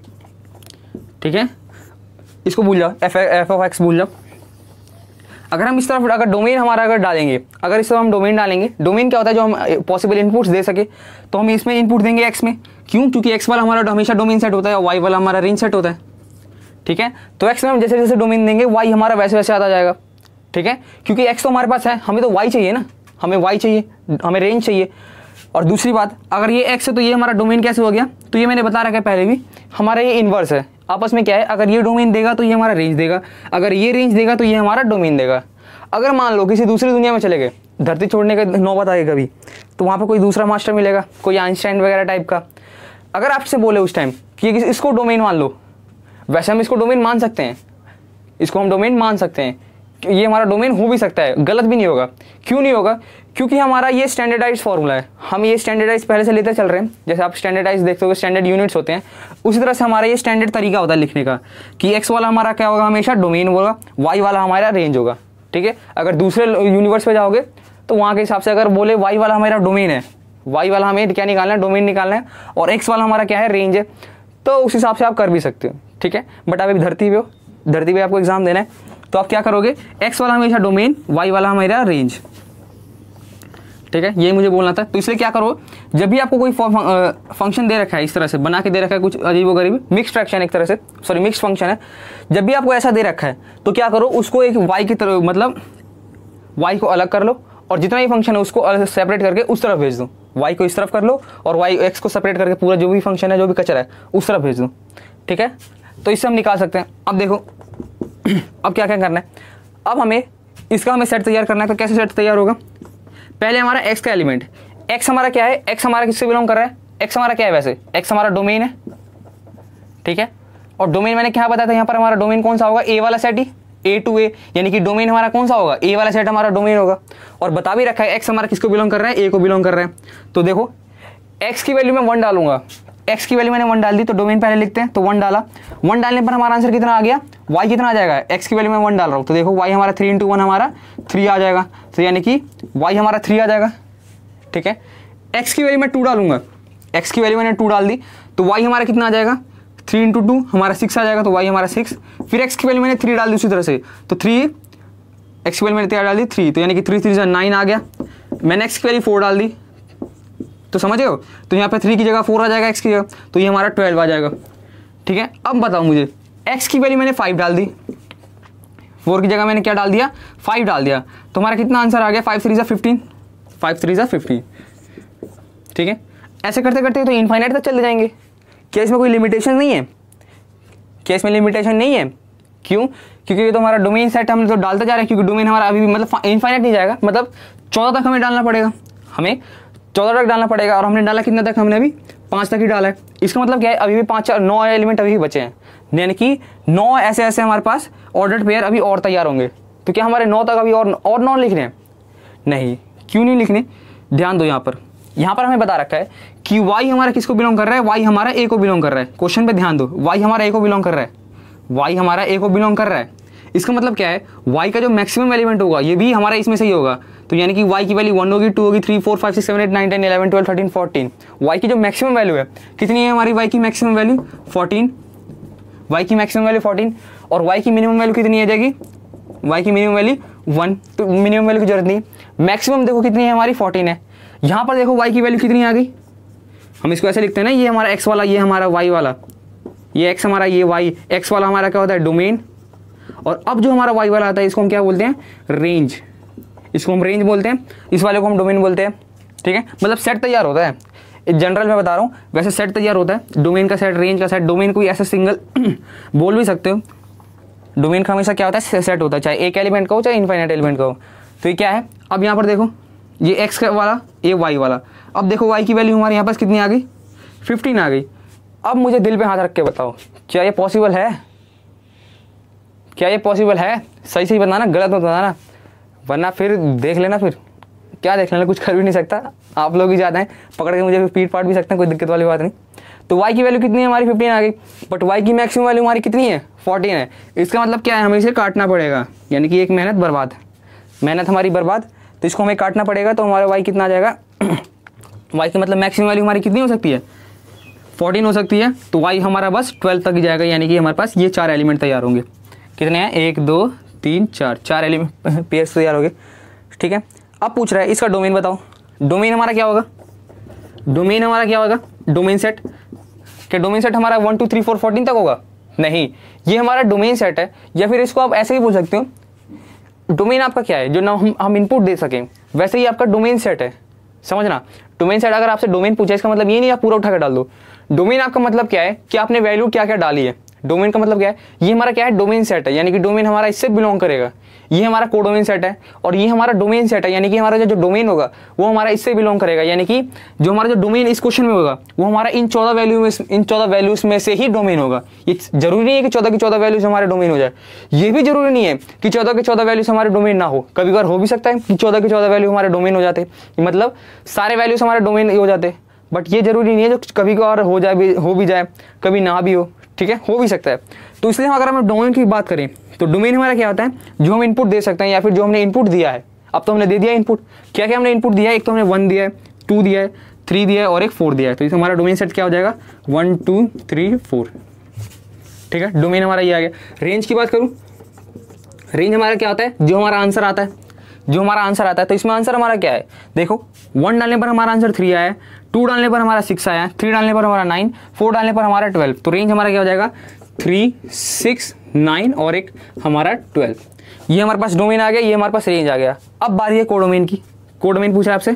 ठीक है, इसको भूल जाओ, एफ एफ ऑफ एक्स भूल जाओ। अगर हम इस तरफ अगर डोमेन हमारा अगर डालेंगे, अगर इस तरफ हम डोमेन डालेंगे, डोमेन क्या होता है जो हम पॉसिबल इनपुट्स दे सके, तो हम इसमें इनपुट देंगे एक्स में। क्यों, क्योंकि एक्स वाला हमारा हमेशा डोमेन सेट होता है और वाई वाला हमारा रेंज सेट होता है। ठीक है, तो एक्स में हम जैसे जैसे डोमेन देंगे वाई हमारा वैसे वैसे आता जाएगा। ठीक है, क्योंकि एक्स तो हमारे पास है, हमें तो वाई चाहिए ना, हमें वाई चाहिए, हमें रेंज चाहिए। और दूसरी बात, अगर ये एक्स है तो ये हमारा डोमेन कैसे हो गया, तो ये मैंने बता रखा है पहले भी, हमारा ये इन्वर्स है। आपस में क्या है, अगर ये डोमेन देगा तो ये हमारा रेंज देगा, अगर ये रेंज देगा तो ये हमारा डोमेन देगा। अगर मान लो किसी दूसरी दुनिया में चले गए, धरती छोड़ने का नौबत आए कभी, तो वहाँ पे कोई दूसरा मास्टर मिलेगा, कोई आइंस्टाइन वगैरह टाइप का। अगर आपसे बोले उस टाइम कि इसको डोमेन मान लो, वैसे हम इसको डोमेन मान सकते हैं, इसको हम डोमेन मान सकते हैं, ये हमारा डोमेन हो भी सकता है, गलत भी नहीं होगा। क्यों नहीं होगा, क्योंकि हमारा ये स्टैंडर्डाइज फॉर्मूला है, हम ये स्टैंडर्डाइज पहले से लेते चल रहे हैं। जैसे आप स्टैंडर्डाइज देखते हो, स्टैंडर्ड यूनिट्स होते हैं, उसी तरह से हमारा ये स्टैंडर्ड तरीका होता है लिखने का कि एक्स वाला हमारा क्या होगा, हमेशा डोमेन होगा, वाई वाला हमारा रेंज होगा। ठीक है, अगर दूसरे यूनिवर्स पे जाओगे तो वहाँ के हिसाब से अगर बोले वाई वाला हमारा डोमेन है, वाई वाला हमें क्या निकालना है, डोमेन निकालना है, और एक्स वाला हमारा क्या है, रेंज है, तो उस हिसाब से आप कर भी सकते हो। ठीक है, बट आप अभी धरती पे हो, धरती पे आपको एग्जाम देना है, तो आप क्या करोगे, एक्स वाला हमेशा डोमेन, वाई वाला हमारा रेंज। ठीक है, ये मुझे बोलना था। तो इसलिए क्या करो, जब भी आपको कोई फंक्शन दे रखा है, इस तरह से बना के दे रखा है, कुछ अजीब गरीब मिक्स फ्रैक्शन एक तरह से, सॉरी मिक्स फंक्शन है, जब भी आपको ऐसा दे रखा है तो क्या करो, उसको एक वाई की तरह, मतलब वाई को अलग कर लो और जितना भी फंक्शन है उसको सेपरेट करके उस तरफ भेज दो। वाई को इस तरफ कर लो और वाई एक्स को सेपरेट करके पूरा जो भी फंक्शन है, जो भी कचरा है, उस तरफ भेज दो। ठीक है, तो इससे हम निकाल सकते हैं। अब देखो अब क्या क्या करना है, अब हमें इसका हमें सेट तैयार करना है। तो कैसे सेट तैयार होगा, पहले हमारा एक्स का एलिमेंट, एक्स हमारा क्या है, एक्स हमारा किससे बिलोंग कर रहा है, एक्स हमारा क्या है, वैसे एक्स हमारा डोमेन है। ठीक है, और डोमेन मैंने क्या बताया था, यहाँ पर हमारा डोमेन कौन सा होगा, ए वाला सेट ही, ए टू ए, यानी कि डोमेन हमारा कौन सा होगा, ए वाला सेट हमारा डोमेन होगा। और बता भी रखा है एक्स हमारा किसको बिलोंग कर रहा है, ए को बिलोंग कर रहा है। तो देखो एक्स की वैल्यू में वन डालूंगा एक्स की वैल्यू मैंने वन डाल दी, तो डोमेन पहले लिखते हैं, तो वन डाला, वन डालने पर हमारा आंसर कितना आ गया, वाई कितना आ जाएगा, एक्स की वैल्यू में वन डाल रहा हूँ, तो देखो वाई हमारा थ्री इंटू वन हमारा थ्री आ जाएगा, तो यानी कि वाई हमारा थ्री आ जाएगा। ठीक है, एक्स की वैल्यू मैं टू डालूंगा, एक्स की वैल्यू मैंने टू डाल दी, तो वाई हमारा कितना आ जाएगा, थ्री इंटू टू हमारा सिक्स आ जाएगा, तो वाई हमारा सिक्स। फिर एक्स की वैल्यू मैंने थ्री डाल दी उसी तरह से, तो थ्री एक्स की वैल्यू मैंने डाल दी थ्री, तो यानी कि थ्री थ्री से नाइन आ गया। मैंने एक्स की वैल्यू फोर डाल दी, तो समझ गए हो, तो यहाँ पे थ्री की जगह फोर आ जाएगा एक्स की जगह, तो ये हमारा ट्वेल्व आ जाएगा। ठीक है, अब बताओ मुझे एक्स की वैल्यू मैंने फाइव डाल दी, फोर की जगह मैंने क्या डाल दिया, फाइव डाल दिया, तो हमारा कितना आंसर आ गया, फाइव थ्री ज़ा फिफ्टीन, फाइव थ्री ज़ा फिफ्टीन। ठीक है, ऐसे करते करते तो इनफाइनाइट तक चले जाएंगे। क्या इसमें कोई लिमिटेशन नहीं है, क्या इसमें लिमिटेशन नहीं है, क्यों, क्योंकि ये तो हमारा डोमेन सेट हम तो डालते जा रहे हैं, क्योंकि डोमेन हमारा अभी भी मतलब इनफाइनाइट नहीं जाएगा, मतलब चौदह तक हमें डालना पड़ेगा, हमें चौदह तक डालना पड़ेगा, और हमने डाला कितना तक, हमने अभी पाँच तक ही डाला है। इसका मतलब क्या है, अभी भी पाँच नौ एलिमेंट अभी भी बचे हैं, यानी कि नौ ऐसे ऐसे हमारे पास ऑर्डर्ड पेयर अभी और तैयार होंगे। तो क्या हमारे नौ तक अभी और और नौ लिखने हैं, नहीं, क्यों नहीं लिखने, ध्यान दो यहाँ पर, यहाँ पर हमें बता रखा है कि y हमारा किसको बिलोंग कर रहा है, y हमारा a को बिलोंग कर रहा है। क्वेश्चन पे ध्यान दो, y हमारा a को बिलोंग कर रहा है, y हमारा a को बिलोंग कर रहा है। इसका मतलब क्या है, y का जो मैक्सिमम एलिमेंट होगा ये भी हमारा इसमें से ही होगा, तो यानी कि y की वैल्यू वन होगी, टू होगी, three four five six seven eight nine ten eleven twelve thirteen fourteen. y की जो मैक्सिमम वैल्यू है कितनी है हमारी, y की मैक्सिमम वैल्यू फोर्टीन, y की मैक्सिमम वैल्यू फोर्टीन, और y की मिनिमम वैल्यू कितनी आ जाएगी, y की मिनिमम वैल्यू वन, तो मिनिमम वैल्यू की जरूरत नहीं, मैक्सिमम देखो कितनी है हमारी फोर्टीन है। यहाँ पर देखो y की वैल्यू कितनी आ गई, हम इसको ऐसे लिखते हैं ना, ये हमारा x वाला, ये हमारा y वाला, ये x हमारा, ये y, x वाला हमारा क्या होता है, डोमेन, और अब जो हमारा y वाला आता है इसको हम क्या बोलते हैं, रेंज, इसको हम रेंज बोलते हैं, इस वाले को हम डोमेन बोलते हैं। ठीक है, मतलब सेट तैयार होता है, जनरल में बता रहा हूँ, वैसे सेट तैयार होता है, डोमेन का सेट, रेंज का सेट। डोमेन को ऐसे सिंगल बोल भी सकते हो, डोमेन का हमेशा क्या होता है, सेट होता है, चाहे एक एलिमेंट का हो चाहे इनफाइनाइट एलिमेंट का हो। तो ये क्या है, अब यहाँ पर देखो ये एक्स वाला, ये वाई वाला, अब देखो वाई की वैल्यू हमारे यहाँ पास कितनी आ गई, फिफ्टीन आ गई। अब मुझे दिल पे हाथ रख के बताओ, क्या ये पॉसिबल है, क्या ये पॉसिबल है, सही सही बताना, गलत मत बताना, वरना फिर देख लेना, फिर क्या देख लेना, कुछ कर भी नहीं सकता, आप लोग ही ज़्यादा हैं, पकड़ के मुझे पीट पाट भी सकते हैं, कोई दिक्कत वाली बात नहीं। तो y की वैल्यू कितनी है हमारी, फिफ्टीन आ गई, बट y की मैक्सिमम वैल्यू हमारी कितनी है, फोर्टीन है। इसका मतलब क्या है, हमें इसे काटना पड़ेगा, यानी कि एक मेहनत बर्बाद, मेहनत हमारी बर्बाद, तो इसको हमें काटना पड़ेगा। तो हमारा y कितना आ जाएगा, y की मतलब मैक्सिमम वैल्यू हमारी कितनी हो सकती है, फोर्टीन हो सकती है, तो y हमारा बस ट्वेल्व तक ही जाएगा, यानी कि हमारे पास ये चार एलिमेंट तैयार होंगे। कितने हैं, एक दो तीन चार, चार एलिमेंट पेयर्स तैयार हो गए। ठीक है, अब पूछ रहा है इसका डोमेन बताओ, डोमेन हमारा क्या होगा, डोमेन हमारा क्या होगा, डोमेन सेट। क्या डोमेन सेट हमारा one two three four fourteen तक होगा, नहीं, ये हमारा डोमेन सेट है, या फिर इसको आप ऐसे ही बोल सकते हो, डोमेन आपका क्या है, जो ना हम हम इनपुट दे सकें, वैसे ही आपका डोमेन सेट है, समझना। डोमेन सेट अगर आपसे डोमेन पूछे, इसका मतलब ये नहीं आप पूरा उठा कर डाल दो। डोमेन आपका मतलब क्या है कि आपने वैल्यू क्या क्या डाली है, डोमेन का मतलब क्या है, ये हमारा क्या है, डोमेन सेट है, यानी कि डोमेन हमारा इससे बिलोंग करेगा, ये हमारा कोडोमेन सेट है, और ये हमारा डोमेन सेट है, यानी कि हमारा जो डोमेन होगा वो हमारा इससे बिलोंग करेगा, यानी कि जो हमारा जो डोमेन इस क्वेश्चन में होगा वो हमारा इन चौदह वैल्यू में इन चौदह वैल्यूज में से ही डोमेन होगा। ये जरूरी नहीं है कि चौदह की चौदह वैल्यूज हमारे डोमेन हो जाए, ये भी जरूरी नहीं है कि चौदह के चौदह वैल्यूज हमारे डोमेन ना हो, कभी कभार हो भी सकता है कि चौदह के चौदह वैल्यू हमारे डोमेन हो जाते, मतलब सारे वैल्यूज हमारे डोमेन हो जाते, बट ये जरूरी नहीं है जो कभी कभार हो जाए भी हो भी जाए, कभी ना भी हो। ठीक है, हो भी सकता है। तो इसलिए अगर हम डोमेन की बात करें तो डोमेन हमारा क्या होता है, जो हम इनपुट दे सकते हैं या फिर जो हमने इनपुट दिया है। अब तो हमने दे दिया इनपुट, क्या क्या हमने इनपुट दिया है, एक तो हमने वन दिया है, टू दिया है, थ्री दिया है और एक फोर दिया है, तो इसे हमारा डोमेन सेट क्या हो जाएगा, वन टू थ्री फोर। ठीक है, डोमेन हमारा ये आ गया। रेंज की बात करूँ, रेंज हमारा क्या होता है, जो हमारा आंसर आता है, जो हमारा आंसर आता है, तो इसमें आंसर हमारा क्या है, देखो वन डालने पर हमारा आंसर थ्री आया, टू डालने पर हमारा सिक्स आया, थ्री डालने पर हमारा नाइन, फोर डालने पर हमारा ट्वेल्व। तो रेंज हमारा क्या हो जाएगा, थ्री सिक्स नाइन और एक हमारा ट्वेल्व। ये हमारे पास डोमेन आ गया, ये हमारे पास रेंज आ गया। अब बारी है कोडोमेन की। कोडोमेन पूछा आपसे,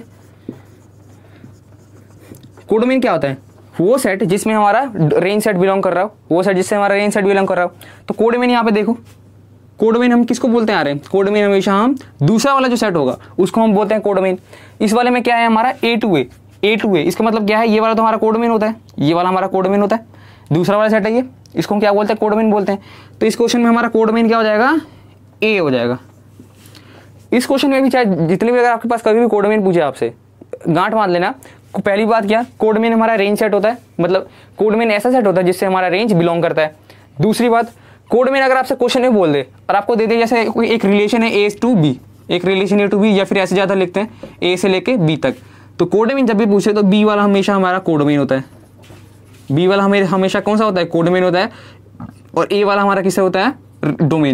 कोडोमेन क्या होता है, वो सेट जिसमें हमारा रेंज सेट बिलोंग कर रहा हो, वो सेट जिससे हमारा रेंज सेट बिलोंग कर रहा हो। तो कोडोमेन यहाँ पे देखो, कोडोमेन हम किसको बोलते हैं आ रहे हैं, कोडोमेन हमेशा हम दूसरा वाला जो सेट होगा उसको हम बोलते हैं कोडोमेन। इस वाले में क्या है हमारा A to A, A to ए, इसका मतलब क्या है, ये वाला तो हमारा कोडोमेन होता है, ये वाला हमारा कोडोमेन होता है, दूसरा वाला सेट है ये, इसको हम क्या बोलते हैं, कोडोमेन बोलते हैं। तो इस क्वेश्चन में हमारा कोडोमेन क्या हो जाएगा, ए हो जाएगा। इस क्वेश्चन में भी चाहे जितने भी अगर आपके पास कभी भी कोडोमेन पूछे आपसे, गांठ बांध लेना, पहली बात क्या, कोड मीन हमारा रेंज सेट होता है, मतलब कोड मीन ऐसा सेट होता है जिससे हमारा रेंज बिलोंग करता है। दूसरी बात, कोड मीन अगर आपसे क्वेश्चन में बोल दे और आपको दे दे जैसे कोई एक रिलेशन है ए टू बी, एक रिलेशन ए टू बी, या फिर ऐसे ज़्यादा लिखते हैं ए से लेके बी तक, तो कोड मीन जब भी पूछे तो बी वाला हमेशा हमारा कोड मीन होता है। बी वाला हमें हमेशा कौन सा होता है, कोड मीन होता है, और ए वाला हमारा किससे होता है, डोमेन।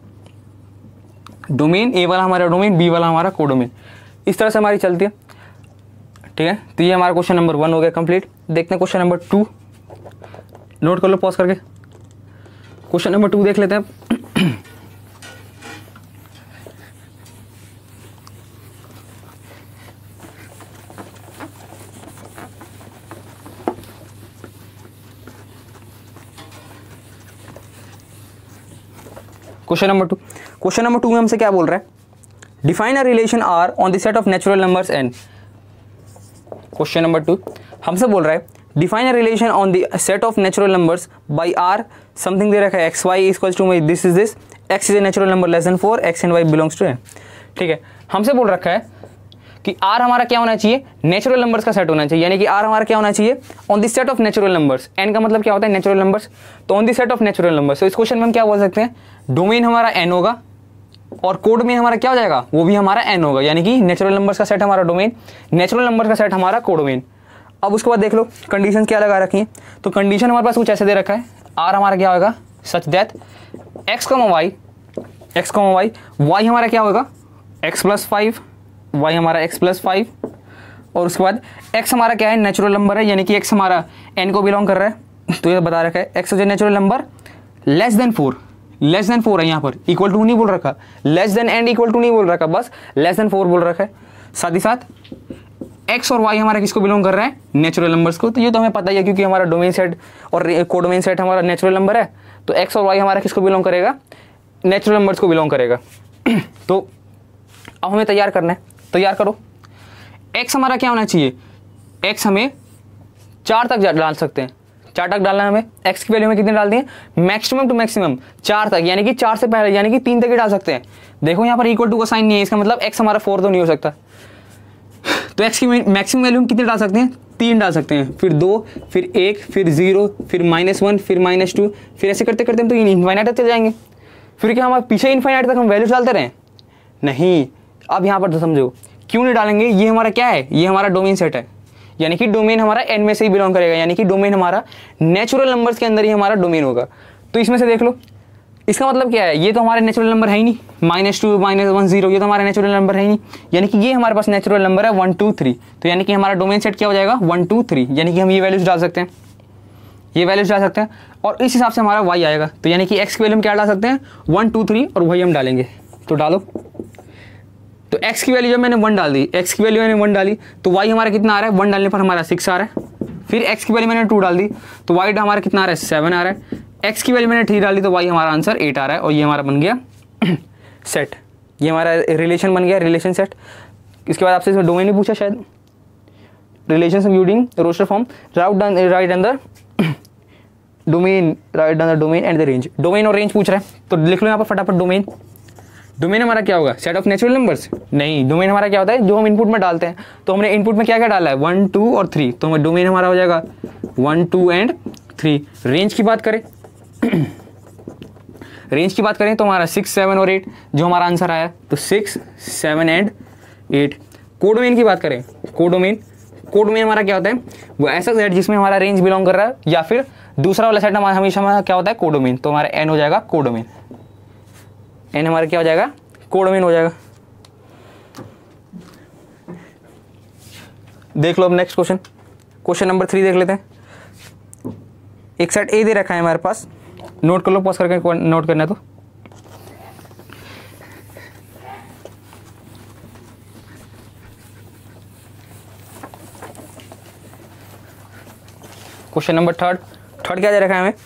डोमेन, ए वाला हमारा डोमेन, बी वाला हमारा कोडोमेन। इस तरह से हमारी चलती है, ठीक है। तो ये हमारा क्वेश्चन नंबर वन हो गया कंप्लीट। देखते हैं क्वेश्चन नंबर टू, नोट कर लो पॉज करके। क्वेश्चन नंबर टू देख लेते हैं। Question number two question number two में हमसे क्या बोल रहा है, define a relation R on the set of natural numbers N. Question number two हमसे बोल रहा है define a relation on the set of natural numbers by R, something दे रखा है x y equals to this is this, x is a natural number less than four, x and y belongs to N. ठीक है, हमसे बोल रखा है कि आर हमारा क्या होना चाहिए, नेचुरल नंबर्स का सेट होना चाहिए, यानी कि आर हमारा क्या होना चाहिए, on the set of natural numbers. N का मतलब क्या होता है, नेचुरल नंबर्स, तो on the set of natural numbers. तो इस क्वेश्चन में हम क्या बोल सकते हैं, डोमेन हमारा एन होगा और कोड में हमारा क्या हो जाएगा, वो भी हमारा एन होगा, यानी कि नेचुरल नंबर्स का सेट हमारा डोमेन, नेचुरल नंबर का सेट हमारा कोडोमेन। अब उसके बाद देख लो कंडीशन क्या लगा रखी है, तो कंडीशन हमारे पास कुछ ऐसे दे रखा है, आर हमारा क्या होगा, such that x comma y, x comma y, y हमारा क्या होगा, एक्स प्लस फाइव, वाई हमारा एक्स प्लस फाइव, और उसके बाद एक्स हमारा क्या है, नेचुरल नंबर है, यानी कि एक्स हमारा एन को बिलोंग कर रहा है, तो ये बता रखा है एक्स जो natural number less than four, less than four है यहाँ पर, इक्वल टू नहीं बोल रखा, less than and equal to नहीं बोल रखा, बस लेस देन फोर बोल रखा है। साथ ही साथ एक्स और वाई हमारा किसको बिलोंग कर रहा है, नेचुरल नंबर्स को, तो ये तो हमें पता ही है क्योंकि हमारा डोमेन सेट और कोडोमेन सेट हमारा नेचुरल नंबर है, तो एक्स और वाई हमारा किसको बिलोंग करेगा, नेचुरल नंबर्स को बिलोंग करेगा। तो अब हमें तैयार करना है, तैयार करो। एक्स हमारा क्या होना चाहिए, एक्स हमें चार तक डाल सकते हैं, चार तक डालना है हमें, एक्स की वैल्यू में कितने डालते हैं, मैक्सिमम टू मैक्सिमम चार तक, यानी कि चार से पहले यानी कि तीन तक ही डाल सकते हैं। देखो यहाँ पर इक्वल टू का साइन नहीं है, इसका मतलब एक्स हमारा फोर तो नहीं हो सकता, तो एक्स की मैक्सिमम वैल्यू में कितने डाल सकते हैं, तीन डाल सकते हैं, फिर दो, फिर एक, फिर जीरो, फिर माइनस वन, फिर माइनस टू, फिर ऐसे करते करते हम तो इनफाइनाइट तक चले जाएंगे। फिर क्या हमारे पीछे इनफाइनाइट तक हम वैल्यूज डालते रहें, नहीं। अब यहाँ पर तो समझो क्यों नहीं डालेंगे, ये हमारा क्या है, ये हमारा डोमेन सेट है, यानी कि डोमेन हमारा एन में से ही बिलोंग करेगा, यानी कि डोमेन हमारा नेचुरल नंबर्स के अंदर ही हमारा डोमेन होगा। तो इसमें से देख लो, इसका मतलब क्या है, ये तो हमारे नेचुरल नंबर है ही नहीं, minus two minus one zero, ये तो हमारा नेचुरल नंबर है ही नहीं, यानी कि ये हमारे पास नेचुरल नंबर है वन टू थ्री, तो यानी कि हमारा डोमेन सेट क्या हो जाएगा, वन टू थ्री, यानी कि हम ये वैल्यूज डाल सकते हैं, ये वैल्यूज डाल सकते हैं, और इस हिसाब से हमारा वाई आएगा, तो यानी कि एक्स की वैल्यू हम क्या डाल सकते हैं, वन टू थ्री, और वही हम डालेंगे। तो डालो, तो x की वैल्यू जब मैंने वन डाल दी, x की वैल्यू मैंने वन डाली, तो y हमारा कितना आ रहा है, वन डालने पर हमारा सिक्स आ रहा है। फिर x की वैल्यू मैंने टू डाल दी, तो y हमारा कितना आ रहा है, सेवन आ रहा है। x की वैल्यू मैंने थ्री डाल दी, तो y हमारा आंसर एट आ रहा है, और ये हमारा बन गया सेट, ये हमारा रिलेशन बन गया, रिलेशन सेट। इसके बाद आपसे इसमें डोमेन भी पूछा शायद, relation using roster form, write अंदर डोमेन, राइट अंदर domain and the range, domain और रेंज पूछ रहा है, तो लिख लो यहाँ पर फटाफट डोमेन। डोमेन हमारा क्या होगा, सेट ऑफ नेचुरल नंबर्स, नहीं, डोमेन हमारा क्या होता है, जो हम इनपुट में डालते हैं, तो हमने इनपुट में क्या क्या डाला है, वन टू और थ्री, तो डोमेन हमारा हो जाएगा one two and three. Range की बात करें रेंज की बात करें तो हमारा सिक्स सेवन और एट, जो हमारा आंसर आया, तो six seven and eight. Codomain की बात करें, कोडोमेन कोडोमेन हमारा क्या होता है, वो ऐसा सेट जिसमें हमारा रेंज बिलोंग कर रहा है, या फिर दूसरा वाला सेट हमारा हमेशा हमारा क्या होता है, कोडोमेन, तो हमारा एन हो जाएगा कोडोमेन, एन हमारा क्या हो जाएगा, कोडोमेन हो जाएगा। देख लो अब next question, question number three देख लेते हैं। एक सेट ए दे रखा है हमारे पास, नोट कर लो, पॉज करके नोट करना है तो। क्वेश्चन नंबर थर्ड, थर्ड क्या दे रखा है हमें,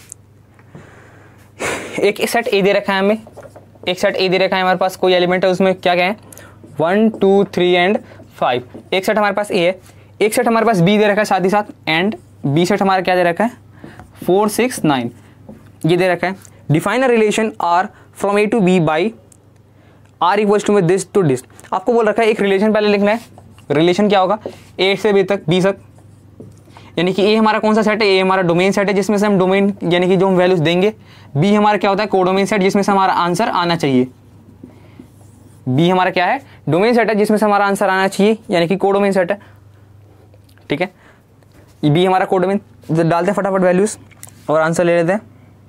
एक सेट ए दे रखा है हमें, एक सेट ए दे रखा है हमारे पास, कोई एलिमेंट है उसमें क्या क्या है, one two three and five. एक सेट हमारे पास ए है, एक सेट हमारे पास बी दे रखा है साथ ही साथ, एंड बी सेट हमारा क्या दे रखा है, फोर सिक्स नाइन, ये दे रखा है। Define a relation R from A to B by R equals to में दिस टू दिस। आपको बोल रखा है एक रिलेशन पहले लिखना है, रिलेशन क्या होगा, ए से बी तक बी तक, यानी कि ए हमारा कौन सा सेट है, ए हमारा डोमेन सेट है जिसमें से हम डोमेन यानी कि जो हम वैल्यूज देंगे, बी हमारा क्या होता है कोडोमेन सेट जिसमें से हमारा आंसर आना चाहिए, बी हमारा क्या है डोमेन सेट है जिसमें से हमारा आंसर आना चाहिए यानी कि कोडोमेन सेट है, ठीक है। बी हमारा कोडोमेन, डालते हैं फटाफट वैल्यूज और आंसर ले लेते हैं।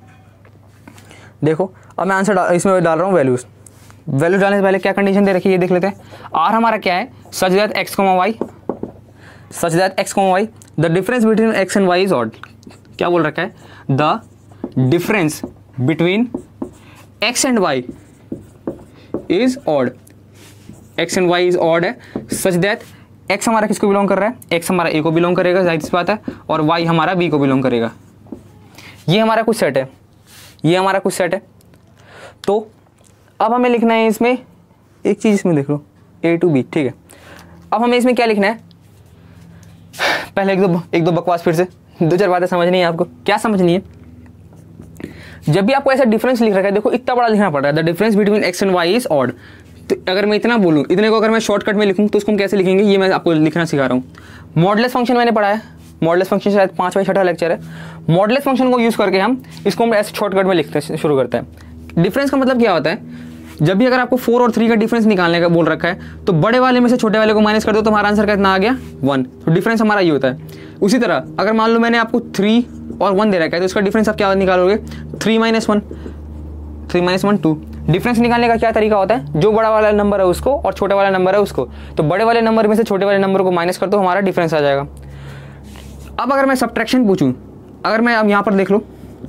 देखो अब मैं आंसर इसमें डाल रहा हूँ वैल्यूज, वैल्यू डालने से पहले क्या कंडीशन दे रखी है ये देख लेते हैं। आर हमारा क्या है, such that x comma y, such that x comma y the difference between x and y is odd, क्या बोल रखा है, the difference between x and y is odd, x and y is odd है, such that x हमारा किसको belong कर रहा है, एक्स हमारा ए को बिलोंग करेगा, जाहिर सी बात है, और वाई हमारा बी को बिलोंग करेगा। ये हमारा कुछ सेट है, ये हमारा कुछ सेट है। तो अब हमें लिखना है इसमें एक चीज, इसमें देख लो ए टू बी, ठीक है। अब हमें इसमें क्या लिखना है, पहले एक दो एक दो बकवास फिर से, दो चार बातें समझनी है आपको। क्या समझनी है, जब भी आपको ऐसा डिफरेंस लिख रखा है, देखो इतना बड़ा लिखना पड़ रहा है, the difference between x and y is odd. तो अगर मैं इतना बोलूँ, इतने को अगर मैं शॉर्टकट में लिखूँ तो उसको हम कैसे लिखेंगे, ये मैं आपको लिखना सिखा रहा हूँ। मॉडलेस फंक्शन मैंने पढ़ा है, मॉडलेस फंक्शन शायद पांचवा छठा लेक्चर है। मॉडलेस फंक्शन को यूज करके हम इसको हम ऐसे शॉर्टकट में लिखते शुरू करते हैं। डिफरेंस का मतलब क्या होता है, जब भी अगर आपको फोर और थ्री का डिफरेंस निकालने का बोल रखा है तो बड़े वाले में से छोटे वाले को माइनस कर दो तो हमारा आंसर कितना आ गया, वन। तो डिफरेंस हमारा ये होता है। उसी तरह अगर मान लो मैंने आपको थ्री और वन दे रखा है तो इसका डिफरेंस आप क्या निकालोगे, three minus one, three minus one two. Difference निकालने का क्या तरीका होता है, जो बड़ा वाला नंबर है उसको और छोटा वाला नंबर है उसको, तो बड़े वाले नंबर में से छोटे वाले नंबर को माइनस कर दो, हमारा डिफरेंस आ जाएगा। अब अगर मैं सब्ट्रैक्शन पूछूं, अगर मैं अब यहाँ पर देख लो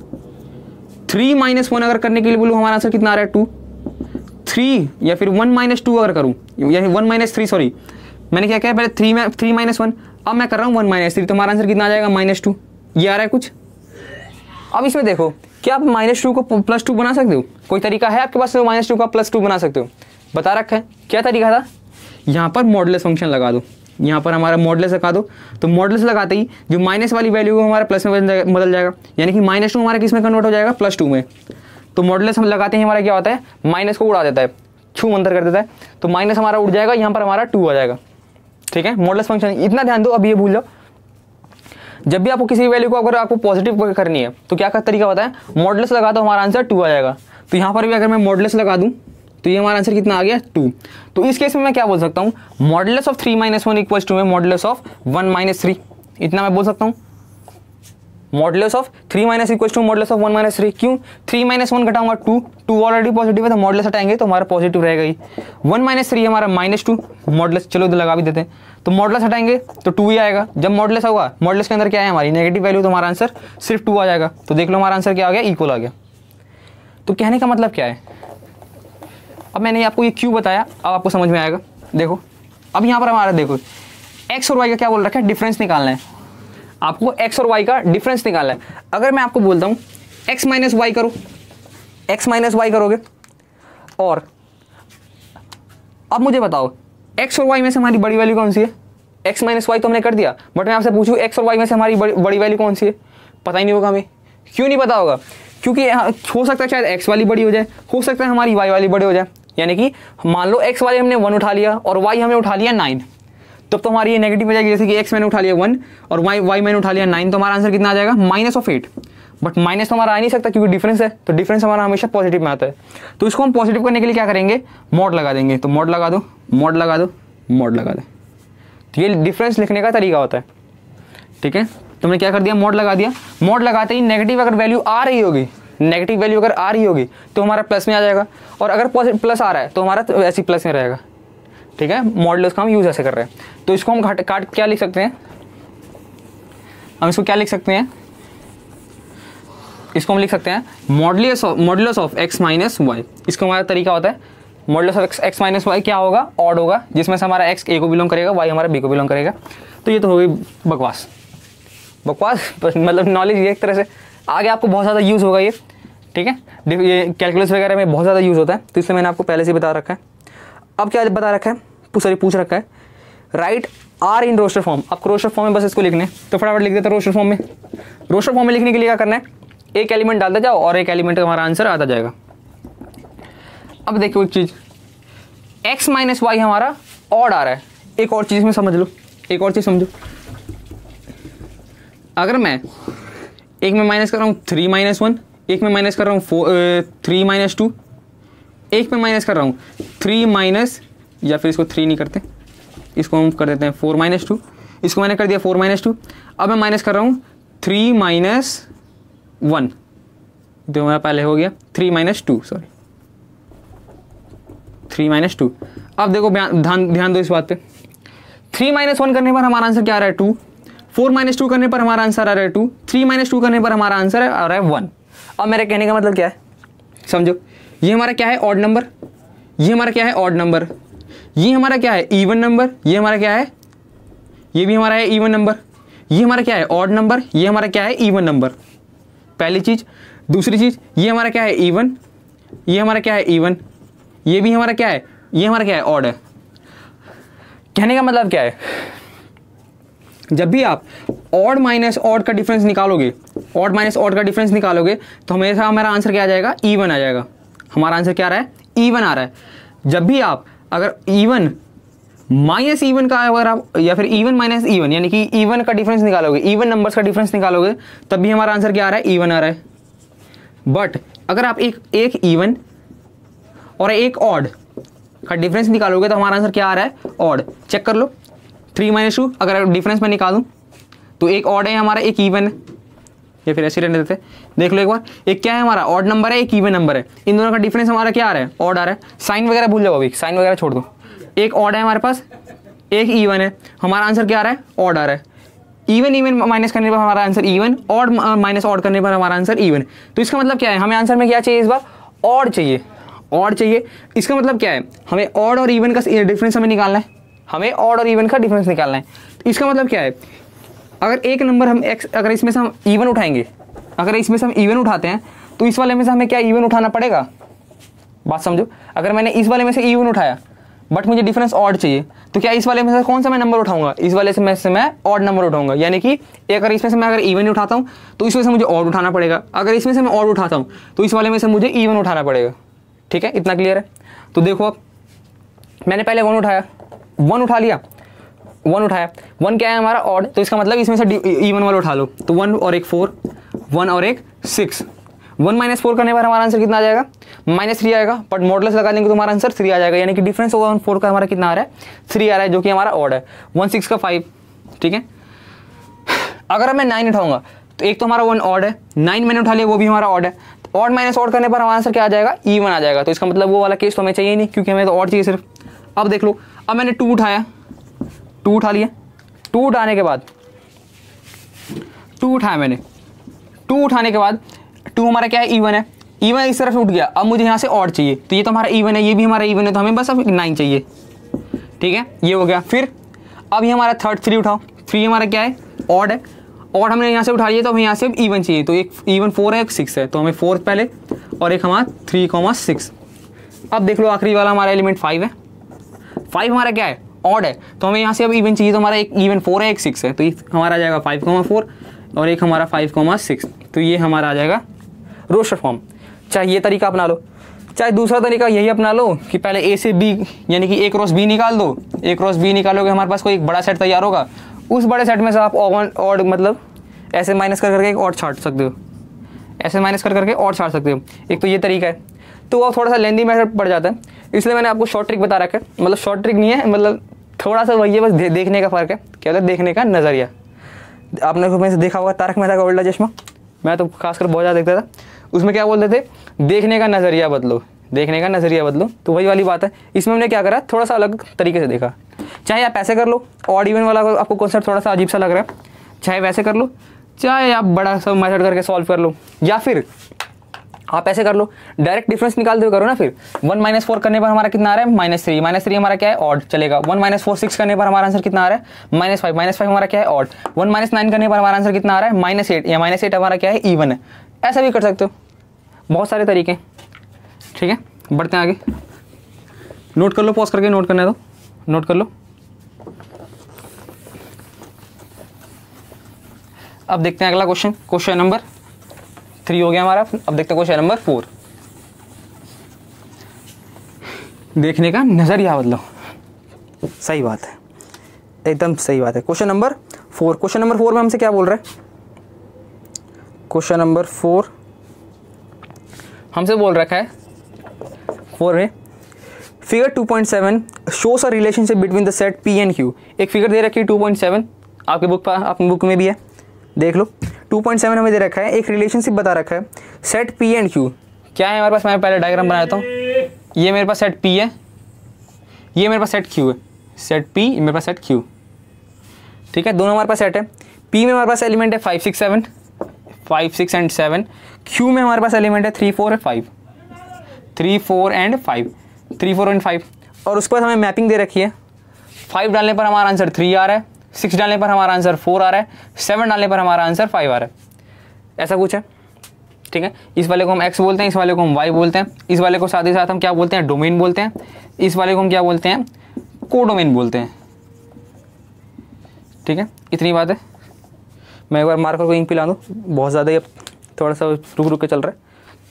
थ्री माइनस वन अगर करने के लिए बोलूँ, हमारा आंसर कितना आ रहा है, टू। थ्री या फिर वन माइनस टू अगर करूँ, या वन माइनस थ्री, सॉरी मैंने क्या किया पहले थ्री में थ्री माइनस वन, अब मैं कर रहा हूँ वन माइनस थ्री, तो हमारा आंसर कितना आ जाएगा, माइनस टू। ये आ रहा है कुछ। अब इसमें देखो क्या आप माइनस टू को प्लस टू बना सकते हो, कोई तरीका है आपके पास माइनस टू का प्लस टू बना सकते हो, बता रखा है। क्या तरीका था, यहाँ पर मॉडुलस फंक्शन लगा दो, यहाँ पर हमारा मॉडुलस लगा दो, तो मॉडुलस लगाते ही जो माइनस वाली वैल्यू को हमारा प्लस में बदल जाएगा, यानी कि माइनस टू हमारा किस में कन्वर्ट हो जाएगा, प्लस टू में। तो मॉडुलस हम लगाते हैं, हमारा क्या होता है, माइनस को उड़ा देता है, छू मंतर कर देता है, तो माइनस हमारा उड़ जाएगा, यहाँ पर हमारा टू आ जाएगा, ठीक है। मॉडुलस फंक्शन इतना ध्यान दो, अब ये भूल जाओ, जब भी आपको किसी वैल्यू को अगर आपको पॉजिटिव करनी है तो क्या का तरीका होता है, मॉडुलस लगा दो, हमारा आंसर टू आ जाएगा। तो यहाँ पर भी अगर मैं मॉडुलस लगा दूं तो ये हमारा आंसर कितना आ गया, टू। तो इस केस में मैं क्या बोल सकता हूँ, modulus of three minus one equals to में modulus of one minus three, इतना मैं बोल सकता हूँ। Modulus of three minus equals to modulus of one minus three, क्यों, थ्री माइनस वन घटाऊंगा टू, टू ऑलरेडी पॉजिटिव है तो मॉडुलस हटाएंगे तो हमारा पॉजिटिव रहेगा ही। वन माइनस थ्री हमारा माइनस टू, मॉडुलस चलो इधर लगा भी देते हैं, तो मॉडुलस हटाएंगे तो टू ही आएगा। जब मॉडुलस होगा, मॉडुलस के अंदर क्या है हमारी नेगेटिव वैल्यू, तो हमारा आंसर सिर्फ टू आ जाएगा। तो देख लो हमारा आंसर क्या आ गया, इक्वल आ गया। तो कहने का मतलब क्या है, अब मैंने आपको ये क्यों बताया, अब आपको समझ में आएगा। देखो अब यहाँ पर हमारा देखो एक्स और वाई का क्या बोल रखा है, डिफरेंस निकालना है आपको, एक्स और वाई का डिफरेंस निकालना है। अगर मैं आपको बोलता हूँ एक्स माइनस वाई करो, एक्स माइनस वाई करोगे, और अब मुझे बताओ एक्स और वाई में से हमारी बड़ी वैल्यू कौन सी है, एक्स माइनस वाई तो हमने कर दिया, बट मैं आपसे पूछूँ एक्स और वाई में से हमारी बड़ी बड़ी वैल्यू कौन सी है, पता ही नहीं होगा हमें। क्यों नहीं पता होगा, क्योंकि हो सकता है शायद एक्स वाली बड़ी हो जाए, हो सकता है हमारी वाई वाली बड़ी हो जाए। यानी कि मान लो एक्स वाले हमने वन उठा लिया और वाई हमने उठा लिया नाइन, तब तो हमारी ये नेगेटिव हो जाएगी, जैसे कि एक्स मैंने उठा लिया वन और वाई वाई मैंने उठा लिया नाइन, तो हमारा आंसर कितना आ जाएगा, minus of eight. But minus तो हमारा आ नहीं सकता क्योंकि डिफरेंस है, तो डिफरेंस हमारा हमेशा पॉजिटिव में आता है। तो इसको हम पॉजिटिव करने के लिए क्या करेंगे, मॉड लगा देंगे। तो मॉड लगा दो, मॉड लगा दो, मॉड लगा दे, तो ये डिफरेंस लिखने का तरीका होता है, ठीक है। तुमने क्या कर दिया, मॉड लगा दिया। मॉड लगाते ही नेगेटिव अगर वैल्यू आ रही होगी, नेगेटिव वैल्यू अगर आ रही होगी तो हमारा प्लस में आ जाएगा, और अगर प्लस आ रहा है तो हमारा तो ऐसे प्लस में रहेगा, ठीक है। मॉडुलस का हम यूज ऐसे कर रहे हैं। तो इसको हम घट काट क्या लिख सकते हैं, हम इसको क्या लिख सकते हैं, इसको हम लिख सकते हैं modulus of modulus of x minus y. इसको हमारा तरीका होता है modulus of x x minus y क्या होगा, ऑड होगा, जिसमें से हमारा एक्स ए को बिलोंग करेगा, वाई हमारा बी को बिलोंग करेगा। तो ये तो हो गई बकवास, बकवास मतलब नॉलेज ये एक तरह से आगे आपको बहुत ज़्यादा यूज़ होगा ये, ठीक है। ये कैलकुलस वगैरह में बहुत ज़्यादा यूज़ होता है, तो इसलिए मैंने आपको पहले से बता रखा है। अब क्या बता रखा है, सॉरी पूछ रखा है, write R in roster form. आपको रोस्टर फॉर्म में बस इसको लिखने, तो फटाफट लिख देते हैं रोस्टर फॉर्म में। रोस्टर फॉर्म में लिखने के लिए क्या करना है, एक एलिमेंट डालते जाओ और एक एलिमेंट का हमारा आंसर आता जाएगा। अब देखो एक चीज़, एक्स माइनस वाई हमारा ऑड आ रहा है, एक और चीज़ में समझ लो, एक और चीज़ समझो, अगर मैं एक में माइनस कर रहा हूँ थ्री माइनस वन, एक में माइनस कर रहा हूँ फोर थ्री माइनस टू, एक में माइनस कर रहा हूँ थ्री माइनस, या फिर इसको थ्री नहीं करते, इसको हम कर देते हैं फोर माइनस टू, इसको मैंने कर दिया फोर माइनस टू। अब मैं माइनस कर रहा हूँ थ्री माइनस वन, जो मेरा पहले हो गया three minus two, sorry three minus two. अब देखो ध्यान ध्यान दो इस बात पे, थ्री माइनस वन करने पर हमारा आंसर क्या आ रहा है टू, फोर माइनस टू करने पर हमारा आंसर आ रहा है टू, थ्री माइनस टू करने पर हमारा आंसर आ रहा है वन। अब मेरे कहने का मतलब क्या है, समझो, ये हमारा क्या है ऑड नंबर, ये हमारा क्या है ऑड नंबर, ये हमारा क्या है इवन नंबर, ये हमारा क्या है, ये भी हमारा है इवन नंबर, ये हमारा क्या है ऑड नंबर, ये हमारा क्या है इवन नंबर, पहली चीज। दूसरी चीज, ये हमारा क्या है इवन, ये हमारा क्या है इवन, ये भी हमारा क्या है, ये हमारा क्या है ऑड है। कहने का मतलब क्या है, जब भी आप ऑड माइनस ऑड का डिफरेंस निकालोगे, ऑड माइनस ऑड का डिफरेंस निकालोगे तो हमेशा हमारा आंसर क्या आ जाएगा, इवन आ जाएगा। हमारा आंसर क्या आ रहा है, इवन आ रहा है। जब भी आप अगर इवन माइनस इवन का अगर आप, या फिर इवन माइनस इवन, यानी कि इवन का डिफरेंस निकालोगे, इवन नंबर्स का डिफरेंस निकालोगे, तब भी हमारा आंसर क्या आ रहा है, इवन आ रहा है। बट अगर आप एक एक इवन और एक ऑड का डिफरेंस निकालोगे तो हमारा आंसर क्या आ रहा है, ऑड। चेक कर लो, थ्री माइनस टू अगर डिफरेंस में निकालूं तो एक ऑड है हमारा, एक इवन है, या फिर ऐसे रहने देते, देख लो एक बार, एक क्या है हमारा ऑड नंबर है, एक इवन नंबर है, इन दोनों का डिफरेंस हमारा क्या आ रहा है, ऑड आ रहा है। साइन वगैरह भूल जाओ, अभी साइन वगैरह छोड़ दो, एक ऑड है हमारे पास, एक इवन है, हमारा आंसर क्या आ रहा है, ऑड आ रहा है। इवन इवन माइनस करने पर हमारा answer even, odd minus odd करने पर हमारा आंसर इवन। तो इसका मतलब क्या है, हमें आंसर में क्या चाहिए इस बार, ऑड चाहिए, ऑड चाहिए। इसका मतलब क्या है, हमें ऑड और इवन का डिफरेंस हमें निकालना है, हमें ऑड और इवन का डिफरेंस निकालना है। तो इसका मतलब क्या है, अगर एक नंबर हम एक्स, अगर इसमें से हम इवन उठाएंगे, अगर इसमें से हम इवन उठाते हैं तो इस वाले में से हमें क्या इवन उठाना पड़ेगा, बात समझो। अगर मैंने इस वाले में से इवन उठाया बट मुझे डिफरेंस ऑड चाहिए, तो क्या इस वाले में से कौन सा मैं नंबर उठाऊंगा, इस वाले से मैं से मैं ऑड नंबर उठाऊंगा। यानी कि अगर इसमें से मैं अगर इवन उठाता हूँ तो इसमें से मुझे ऑड उठाना पड़ेगा, अगर इसमें से मैं ऑड उठाता हूँ तो इस वाले में से मुझे इवन उठाना पड़ेगा। ठीक है, इतना क्लियर है। तो देखो अब मैंने पहले वन उठाया, वन उठा लिया, वन उठाया, वन क्या है हमारा ऑड, तो इसका मतलब इसमें से इवन वाला उठा लो, तो वन और एक फोर, वन और एक सिक्स, वन माइनस फोर करने पर हमारा आंसर कितना आ जाएगा, माइनस थ्री आएगा। बट मॉडुलस लगा देंगे तो हमारा आंसर थ्री आ जाएगा, यानी कि डिफरेंस होगा वन फोर का हमारा कितना आ रहा है, थ्री आ रहा है, जो कि हमारा ऑड है। वन सिक्स का फाइव, ठीक है। अगर मैं नाइन उठाऊंगा तो एक तो हमारा वन ऑड है, नाइन मैंने उठा लिया वो भी हमारा ऑड है, ऑड माइनस ऑड करने पर हमारा आंसर क्या आ जाएगा, इवन आ जाएगा। तो इसका मतलब वो वाला केस तो हमें चाहिए नहीं, क्योंकि हमें तो ऑड चाहिए सिर्फ। अब देख लो, अब मैंने टू उठाया, टू उठा लिया, टू उठाने के बाद टू उठाया मैंने, टू उठाने के बाद टू हमारा क्या है, इवन है, इवन इस तरफ से उठ गया। अब मुझे यहाँ से ऑड चाहिए, तो ये तो हमारा इवन है, ये भी हमारा इवन है, तो हमें बस अब नाइन चाहिए। ठीक है, ये हो गया। फिर अब ये हमारा थर्ड थ्री उठाओ, थ्री हमारा क्या है, ऑड है, ऑड हमने यहाँ से उठा लिया, तो हमें यहाँ से इवन चाहिए, तो एक इवन फोर है, एक सिक्स है, तो हमें फोर पहले और एक हमारा थ्री कॉमा सिक्स। अब देख लो आखिरी वाला हमारा एलिमेंट फाइव है, फाइव हमारा क्या है, ऑड है, तो हमें यहाँ से अब इवन चाहिए, तो हमारा एक इवन फोर है, एक सिक्स है, तो ये हमारा आ जाएगा फाइव कॉमा फोर और एक हमारा फाइव कॉमा सिक्स, तो ये हमारा आ जाएगा रोस्टर फॉर्म। चाहे ये तरीका अपना लो, चाहे दूसरा तरीका यही अपना लो कि पहले ए से बी, यानी कि ए क्रॉस बी निकाल दो, ए क्रॉस बी निकालोगे हमारे पास कोई एक बड़ा सेट तैयार होगा, उस बड़े सेट में से आप ऑड मतलब ऐसे माइनस कर करके एक और छाट सकते हो, ऐसे माइनस कर करके और छाट सकते हो। एक तो ये तरीका है, तो वो थोड़ा सा लेंदी मेथड पड़ जाता है, इसलिए मैंने आपको शॉर्ट ट्रिक बता रखा है। मतलब शॉर्ट ट्रिक नहीं है, मतलब थोड़ा सा वही है, बस दे, देखने का फ़र्क है। क्या होता है, देखने का नज़रिया। आपने में से देखा होगा तारक मेहता का उल्टा चश्मा, मैं तो खासकर बहुत ज़्यादा देखता था, उसमें क्या बोलते थे, देखने का नज़रिया बदलो, देखने का नज़रिया बदलो। तो वही वाली बात है, इसमें हमने क्या करा, थोड़ा सा अलग तरीके से देखा। चाहे आप ऐसे कर लो, ऑड इवन वाला आपको कॉन्सेप्ट थोड़ा सा अजीब सा लग रहा है, चाहे वैसे कर लो, चाहे आप बड़ा सा मेथड करके सॉल्व कर लो, या फिर आप ऐसे कर लो, डायरेक्ट डिफरेंस निकालते हुए करो ना। फिर वन माइनस फोर करने पर हमारा कितना आ रहा है, माइनस थ्री, माइनस थ्री हमारा क्या है, ऑड चलेगा। वन माइनस फोर सिक्स करने पर हमारा आंसर कितना आ रहा है, माइनस फाइव, माइनस फाइव हमारा क्या है, ऑड। वन माइनस नाइन करने पर हमारा आंसर कितना आ रहा है, माइनस एट, या माइनस एट हमारा क्या है, इवन है। ऐसा भी कर सकते हो, बहुत सारे तरीके। ठीक है, बढ़ते हैं आगे, नोट कर लो, पॉज करके नोट करने दो, नोट कर लो। अब देखते हैं अगला क्वेश्चन, क्वेश्चन नंबर थ्री हो गया हमारा। अब देखते हैं क्वेश्चन नंबर फोर। देखने का नजरिया बदलो, सही बात है। एकदम सही बात है। Question number four, question number four में हमसे क्या बोल रहा है? क्वेश्चन नंबर फोर हमसे बोल रखा है फोर में figure two point seven shows a relationship between the set P and Q. एक फिगर दे रखी है टू पॉइंट सेवन, आपके बुक पर अपनी बुक में भी है, देख लो। टू पॉइंट सेवन हमें दे रखा है, एक रिलेशनशिप बता रखा है सेट पी एंड क्यू। क्या है हमारे पास? मैं पहले डायग्राम बनाता हूँ। ये मेरे पास सेट पी है, ये मेरे पास सेट क्यू है। सेट पी, मेरे पास सेट क्यू, ठीक है, दोनों हमारे पास सेट है। पी में हमारे पास एलिमेंट है five six seven, five six and seven. Q में हमारे पास एलिमेंट है थ्री फोर है five, three four and five, three four and five. और उसके बाद हमें मैपिंग दे रखी है। फाइव डालने पर हमारा आंसर थ्री आ रहा है, सिक्स डालने पर हमारा आंसर फोर आ रहा है, सेवन डालने पर हमारा आंसर फाइव आ रहा है। ऐसा कुछ है, ठीक है। इस वाले को हम एक्स बोलते हैं, इस वाले को हम वाई बोलते हैं, इस वाले को साथ ही साथ हम क्या बोलते हैं? डोमेन बोलते हैं। इस वाले को हम क्या बोलते हैं? कोडोमेन बोलते हैं, ठीक है। इतनी बात है। मैं एक बार मार्कर को इंक पिला दूँ, बहुत ज़्यादा ही अब थोड़ा सा रुक रुक के चल रहा है।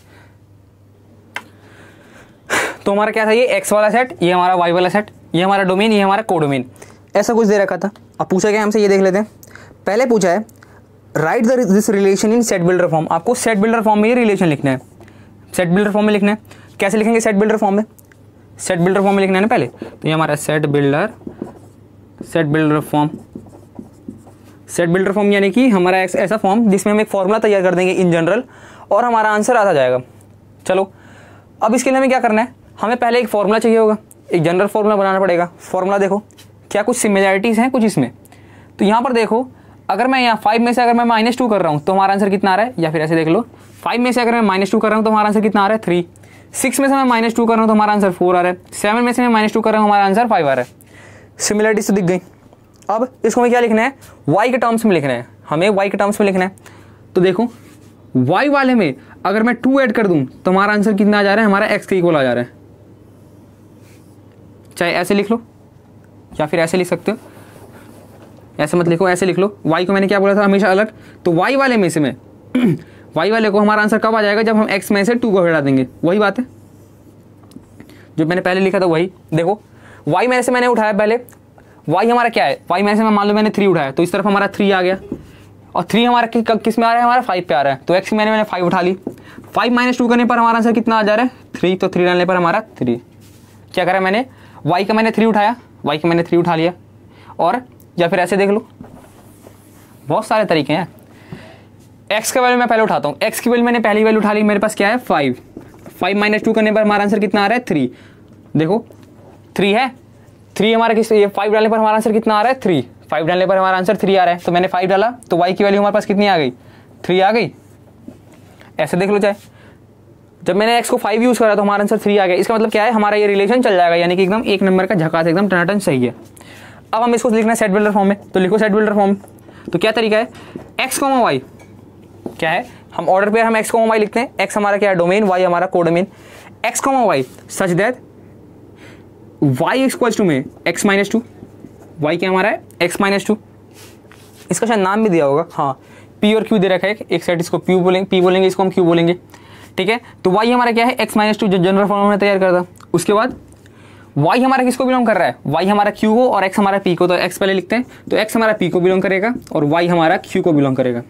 तो हमारा क्या था? ये एक्स वाला सेट, ये हमारा वाई वाला सेट, ये हमारा डोमेन, ये हमारा कोडोमेन, ऐसा कुछ दे रखा था। अब पूछा क्या हमसे? ये देख लेते हैं। पहले पूछा है write the this relation in set builder form. आपको सेट बिल्डर फॉर्म में ये रिलेशन लिखना है, सेट बिल्डर फॉर्म में लिखना है। कैसे लिखेंगे सेट बिल्डर फॉर्म में? सेट बिल्डर फॉर्म में लिखना है ना पहले। तो ये हमारा set builder, set builder form, set builder form यानी कि हमारा ऐसा फॉर्म जिसमें हम एक फॉर्मूला तैयार कर देंगे इन जनरल और हमारा आंसर आता जाएगा। चलो अब इसके लिए हमें क्या करना है? हमें पहले एक फॉर्मूला चाहिए होगा, एक जनरल फॉर्मूला बनाना पड़ेगा। फॉर्मूला देखो क्या कुछ सिमिलैरिटीज़ हैं कुछ इसमें। तो यहाँ पर देखो, अगर मैं यहाँ फाइव में से अगर मैं माइनस टू कर रहा हूँ तो हमारा आंसर कितना आ रहा है? या फिर ऐसे देख लो, फाइव में से अगर मैं माइनस टू कर रहा हूँ तो हमारा आंसर कितना आ रहा है? थ्री। सिक्स में से मैं माइनस टू कर रहा हूँ तो हमारा आंसर फोर आ रहा है। सेवन में से मैं माइनस टू कर रहा हूँ, हमारा आंसर फाइव आ रहा है। सिमिलैरिटीज तो दिख गई। अब इसको हमें क्या लिखना है? वाई के टर्म्स में लिखना है, हमें वाई के टर्म्स में लिखना है। तो देखो वाई वाले में अगर मैं टू ऐड कर दूँ तो हमारा आंसर कितना आ जा रहा है? हमारा एक्स के इक्वल आ जा रहा है। चाहे ऐसे लिख लो या फिर ऐसे लिख सकते हो, ऐसे मत लिखो, ऐसे लिख लो। y को मैंने क्या बोला था? हमेशा अलग। तो y वाले में से में y वाले को हमारा आंसर कब आ जाएगा? जब हम x में से टू को हटा देंगे। वही बात है जो मैंने पहले लिखा था वही। देखो y में से मैंने उठाया पहले, y हमारा क्या है? y में से मैं मान लो मैंने थ्री उठाया तो इस तरफ हमारा थ्री आ गया और थ्री हमारा कि, किस में आ रहा है? हमारा फाइव पे आ रहा है। तो x मैंने मैंने फाइव उठा ली। फाइव माइनस टू करने पर हमारा आंसर कितना आ जा रहा है? थ्री। तो थ्री डालने पर हमारा थ्री। क्या करा मैंने? y का मैंने थ्री उठाया, y का मैंने थ्री उठा लिया। और या फिर ऐसे देख लो, बहुत सारे तरीके हैं। x का वैल्यू मैं पहले उठाता हूँ, x की वैल्यू मैंने पहली वैल्यू उठा ली, मेरे पास क्या है? फाइव। फाइव माइनस टू करने पर हमारा आंसर कितना आ रहा है? थ्री। देखो थ्री है, थ्री हमारा किस, ये फाइव डालने पर हमारा आंसर कितना आ रहा है? थ्री। फाइव डालने पर हमारा आंसर थ्री आ रहा है। तो मैंने फाइव डाला तो y की वैल्यू हमारे पास कितनी आ गई? थ्री आ गई। ऐसे देख लो, चाहे जब मैंने x को फाइव यूज करा तो हमारा आंसर थ्री आ गया। इसका मतलब क्या है? हमारा ये रिलेशन चल जाएगा, यानी कि एकदम एक नंबर का झकास, एकदम टनाटन सही है। अब हम इसको लिखना है सेट बिल्डर फॉर्म में। तो लिखो सेट बिल्डर फॉर्म। तो क्या तरीका है? x कॉमा वाई क्या है? हम ऑर्डर पे हम x कॉमा वाई लिखते हैं। x हमारा क्या है? डोमेन, y हमारा codomain. x comma y such that y equals to में x माइनस टू। y क्या हमारा है? x minus two. इसका शायद नाम भी दिया होगा, हाँ p और q दे रखा है। एक सेट इसको p बोलेंगे, p बोलेंगे, इसको हम q बोलेंगे, ठीक है। तो y हमारा क्या है? x माइनस टू, जो जनरल फॉर्म में तैयार करता। उसके बाद y हमारा किसको बिलोंग कर रहा है? y हमारा q को और x हमारा p को। तो x पहले लिखते हैं। तो x हमारा p को बिलोंग करेगा और y हमारा q को बिलोंग करेगा।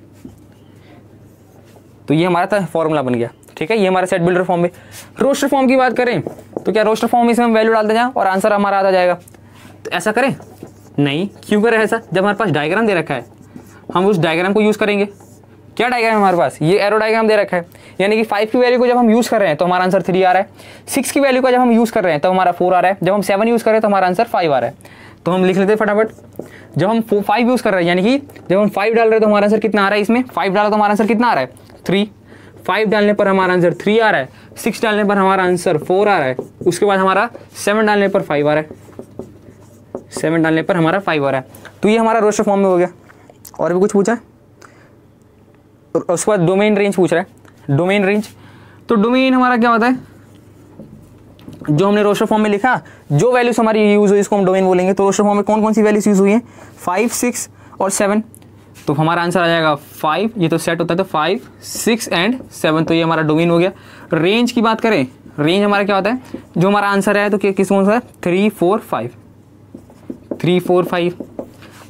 तो ये हमारा फॉर्मूला बन गया, ठीक है। ये हमारा सेट बिल्डर फॉर्म में। रोस्टर फॉर्म की बात करें तो क्या रोस्टर फॉर्म में इसमें हम वैल्यू डालते जाएं और आंसर हमारा आता जाएगा? तो ऐसा करें नहीं, क्यों करें ऐसा? जब हमारे पास डायग्राम दे रखा है हम उस डायग्राम को यूज़ करेंगे। क्या डायग्राम है हमारे पास? ये एरो डायग्राम दे रखा है, यानी कि फाइव की वैल्यू को जब हम यूज़ कर रहे हैं तो हमारा आंसर थ्री आ रहा है। सिक्स की वैल्यू का जब हम यूज़ कर रहे हैं तो हमारा फोर आ रहा है। जब हम सेवन यूज़ कर रहे हैं तो हमारा आंसर फाइव आ रहा है। तो हम लिख लेते हैं फटाफट। जब हम फाइव यूज़ कर रहे हैं, यानी कि जब हम फाइव डाल रहे हैं तो हमारा आंसर कितना आ रहा है? इसमें फाइव डाला तो हमारा आंसर कितना आ रहा है? थ्री। फाइव डालने पर हमारा आंसर थ्री आ रहा है, सिक्स डालने पर हमारा आंसर फोर आ रहा है। उसके बाद हमारा सेवन डालने पर फाइव आ रहा है, सेवन डालने पर हमारा फाइव आ रहा है। तो ये हमारा रोस्टर फॉर्म में हो गया। और भी कुछ पूछा है? उसके बाद डोमेन रेंज पूछ रहा है। डोमेन रेंज, तो डोमेन हमारा क्या होता है? जो हमने रोस्टर फॉर्म में लिखा, जो वैल्यूज हमारी यूज हुई इसको हम डोमेन बोलेंगे। तो रोस्टर फॉर्म में कौन कौन सी वैल्यूज यूज हुई हैं? फाइव, सिक्स और सेवन। तो हमारा आंसर आ जाएगा फाइव। ये तो सेट होता है तो फाइव, सिक्स एंड सेवन। तो ये हमारा डोमेन हो गया। रेंज की बात करें, रेंज हमारा क्या होता है? जो हमारा आंसर है तो किस कौन सा है? Three four five, three four five.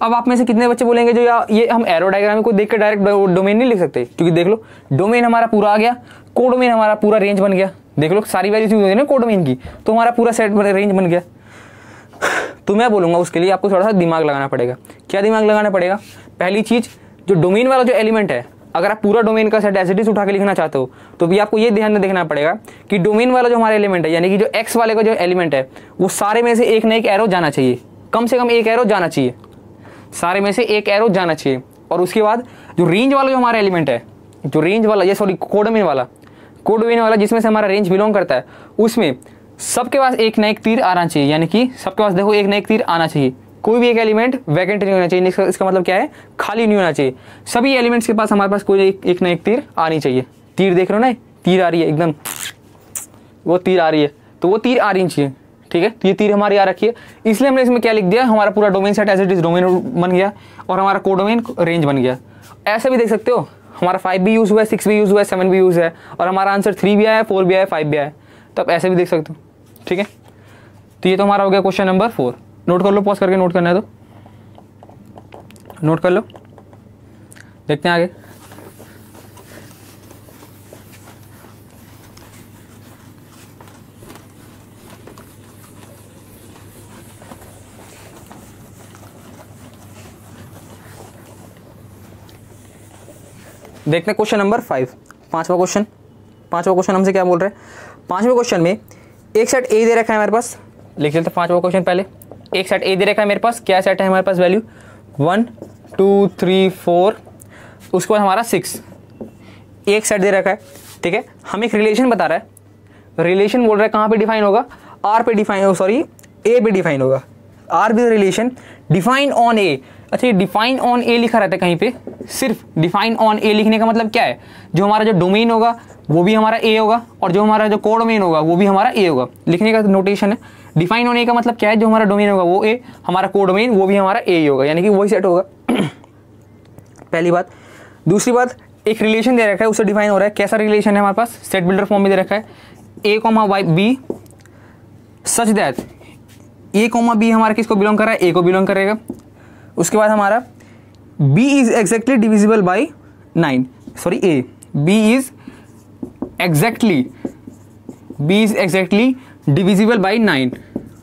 अब आप में से कितने बच्चे बोलेंगे जो या ये हम एरो डायग्राम को देख के डायरेक्ट डोमेन नहीं लिख सकते, क्योंकि देख लो डोमेन हमारा पूरा आ गया, कोडोमेन हमारा पूरा रेंज बन गया। देख लो सारी वैल्यूज यूज होती है ना कोडोमेन की, तो हमारा पूरा सेट रेंज बन गया। तो मैं बोलूँगा उसके लिए आपको थोड़ा सा दिमाग लगाना पड़ेगा। क्या दिमाग लगाना पड़ेगा? पहली चीज़, जो डोमेन वाला जो एलिमेंट है, अगर आप पूरा डोमेन का सेट एज इट इज उठा के लिखना चाहते हो तो भी आपको ये ध्यान में देखना पड़ेगा कि डोमेन वाला जो हमारा एलिमेंट है, यानी कि जो एक्स वाले का जो एलिमेंट है, वो सारे में से एक ना एक एरो जाना चाहिए, कम से कम एक एरो जाना चाहिए, सारे में से एक एरो जाना चाहिए। और उसके बाद जो रेंज वाला जो हमारा एलिमेंट है, जो रेंज वाला ये सॉरी कोडोमेन वाला कोडोमेन वाला जिसमें से हमारा रेंज बिलोंग करता है, उसमें सबके पास एक ना एक तीर आना चाहिए, यानी कि सबके पास देखो एक ना एक तीर आना चाहिए। कोई भी एक एलिमेंट वैकेंट नहीं होना चाहिए। इसका, इसका मतलब क्या है? खाली नहीं होना चाहिए। सभी एलिमेंट्स के पास हमारे पास कोई एक, एक ना एक तीर आनी चाहिए। तीर देख रहे हो ना, तीर आ रही है एकदम, वो तीर आ रही है, तो वो तीर आ रही चाहिए। ठीक है, तो ये तीर हमारी आ रखी है, इसलिए हमने इसमें क्या लिख दिया, हमारा पूरा domain set as it is domain बन गया और हमारा कोडोमेन रेंज बन गया। ऐसे भी देख सकते हो, हमारा फाइव भी यूज हुआ है, सिक्स भी यूज हुआ है, सेवन भी यूज है, और हमारा आंसर थ्री भी आया, फोर भी आया, फाइव भी आया। तो आप ऐसे भी देख सकते हो। ठीक है, तो ये तो हमारा हो गया क्वेश्चन नंबर फोर। नोट कर लो, पॉज करके नोट करना है तो नोट कर लो। देखते हैं आगे। देखते हैं क्वेश्चन नंबर फाइव, पांचवा क्वेश्चन। पांचवा क्वेश्चन हमसे क्या बोल रहे हैं? पांचवें क्वेश्चन में एक सेट ए दे रखा है हमारे पास, लिख लेते हैं पांचवा क्वेश्चन पहले। एक सेट ए दे रखा है मेरे पास, क्या सेट है हमारे पास? Value one two three four, उसके बाद हमारा सिक्स, एक सेट दे रखा है। ठीक है, हमें एक रिलेशन बता रहा है। रिलेशन बोल रहा है कहाँ पे डिफाइन होगा? आर पे डिफाइन, सॉरी ए पे डिफाइन होगा। आर भी रिलेशन डिफाइन ऑन ए। अच्छा, ये डिफाइन ऑन ए लिखा रहता है कहीं पे, सिर्फ डिफाइन ऑन ए लिखने का मतलब क्या है? जो हमारा जो डोमेन होगा वो भी हमारा ए होगा, और जो हमारा जो कोडोमेन होगा वो भी हमारा ए होगा। लिखने का नोटेशन है, डिफाइन ऑन ए का मतलब क्या है? जो हमारा डोमेन होगा वो ए, हमारा कोडोमेन वो भी हमारा ए ही होगा, यानी कि वही सेट होगा। पहली बात। दूसरी बात, एक रिलेशन दे रखा है, उससे डिफाइन हो रहा है। कैसा रिलेशन है हमारे पास? सेट बिल्डर फॉर्म में दे रखा है, a comma y b such that a comma b हमारा किसको बिलोंग कर रहा है? ए को बिलोंग करेगा। उसके बाद हमारा b is exactly divisible by nine, sorry a b is exactly b is exactly divisible by nine,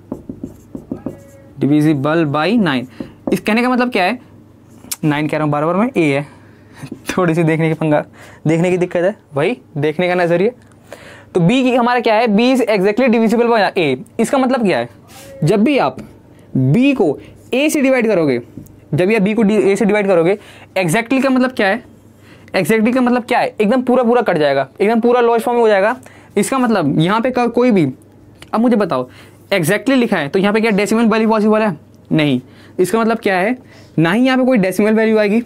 divisible by nine. इस कहने का मतलब क्या है? नाइन कह रहा हूँ बार बार मैं, ए है, थोड़ी सी देखने की पंगा, देखने की दिक्कत है भाई, देखने का नजरिए। तो b की हमारा क्या है? b is exactly divisible by a. इसका मतलब क्या है? जब भी आप b को a से डिवाइड करोगे, जब भी आप b को a से डिवाइड करोगे, एग्जैक्टली का मतलब क्या है? एग्जैक्टली का मतलब क्या है? एकदम पूरा पूरा कट जाएगा, एकदम पूरा लोएस्ट फॉर्म में हो जाएगा। इसका मतलब यहाँ पे कोई भी, अब मुझे बताओ, एग्जैक्टली लिखा है तो यहाँ पे क्या डेसिमल वैल्यू पॉसिबल है? नहीं। इसका मतलब क्या है? ना ही यहाँ पे कोई डेसिमल वैल्यू आएगी,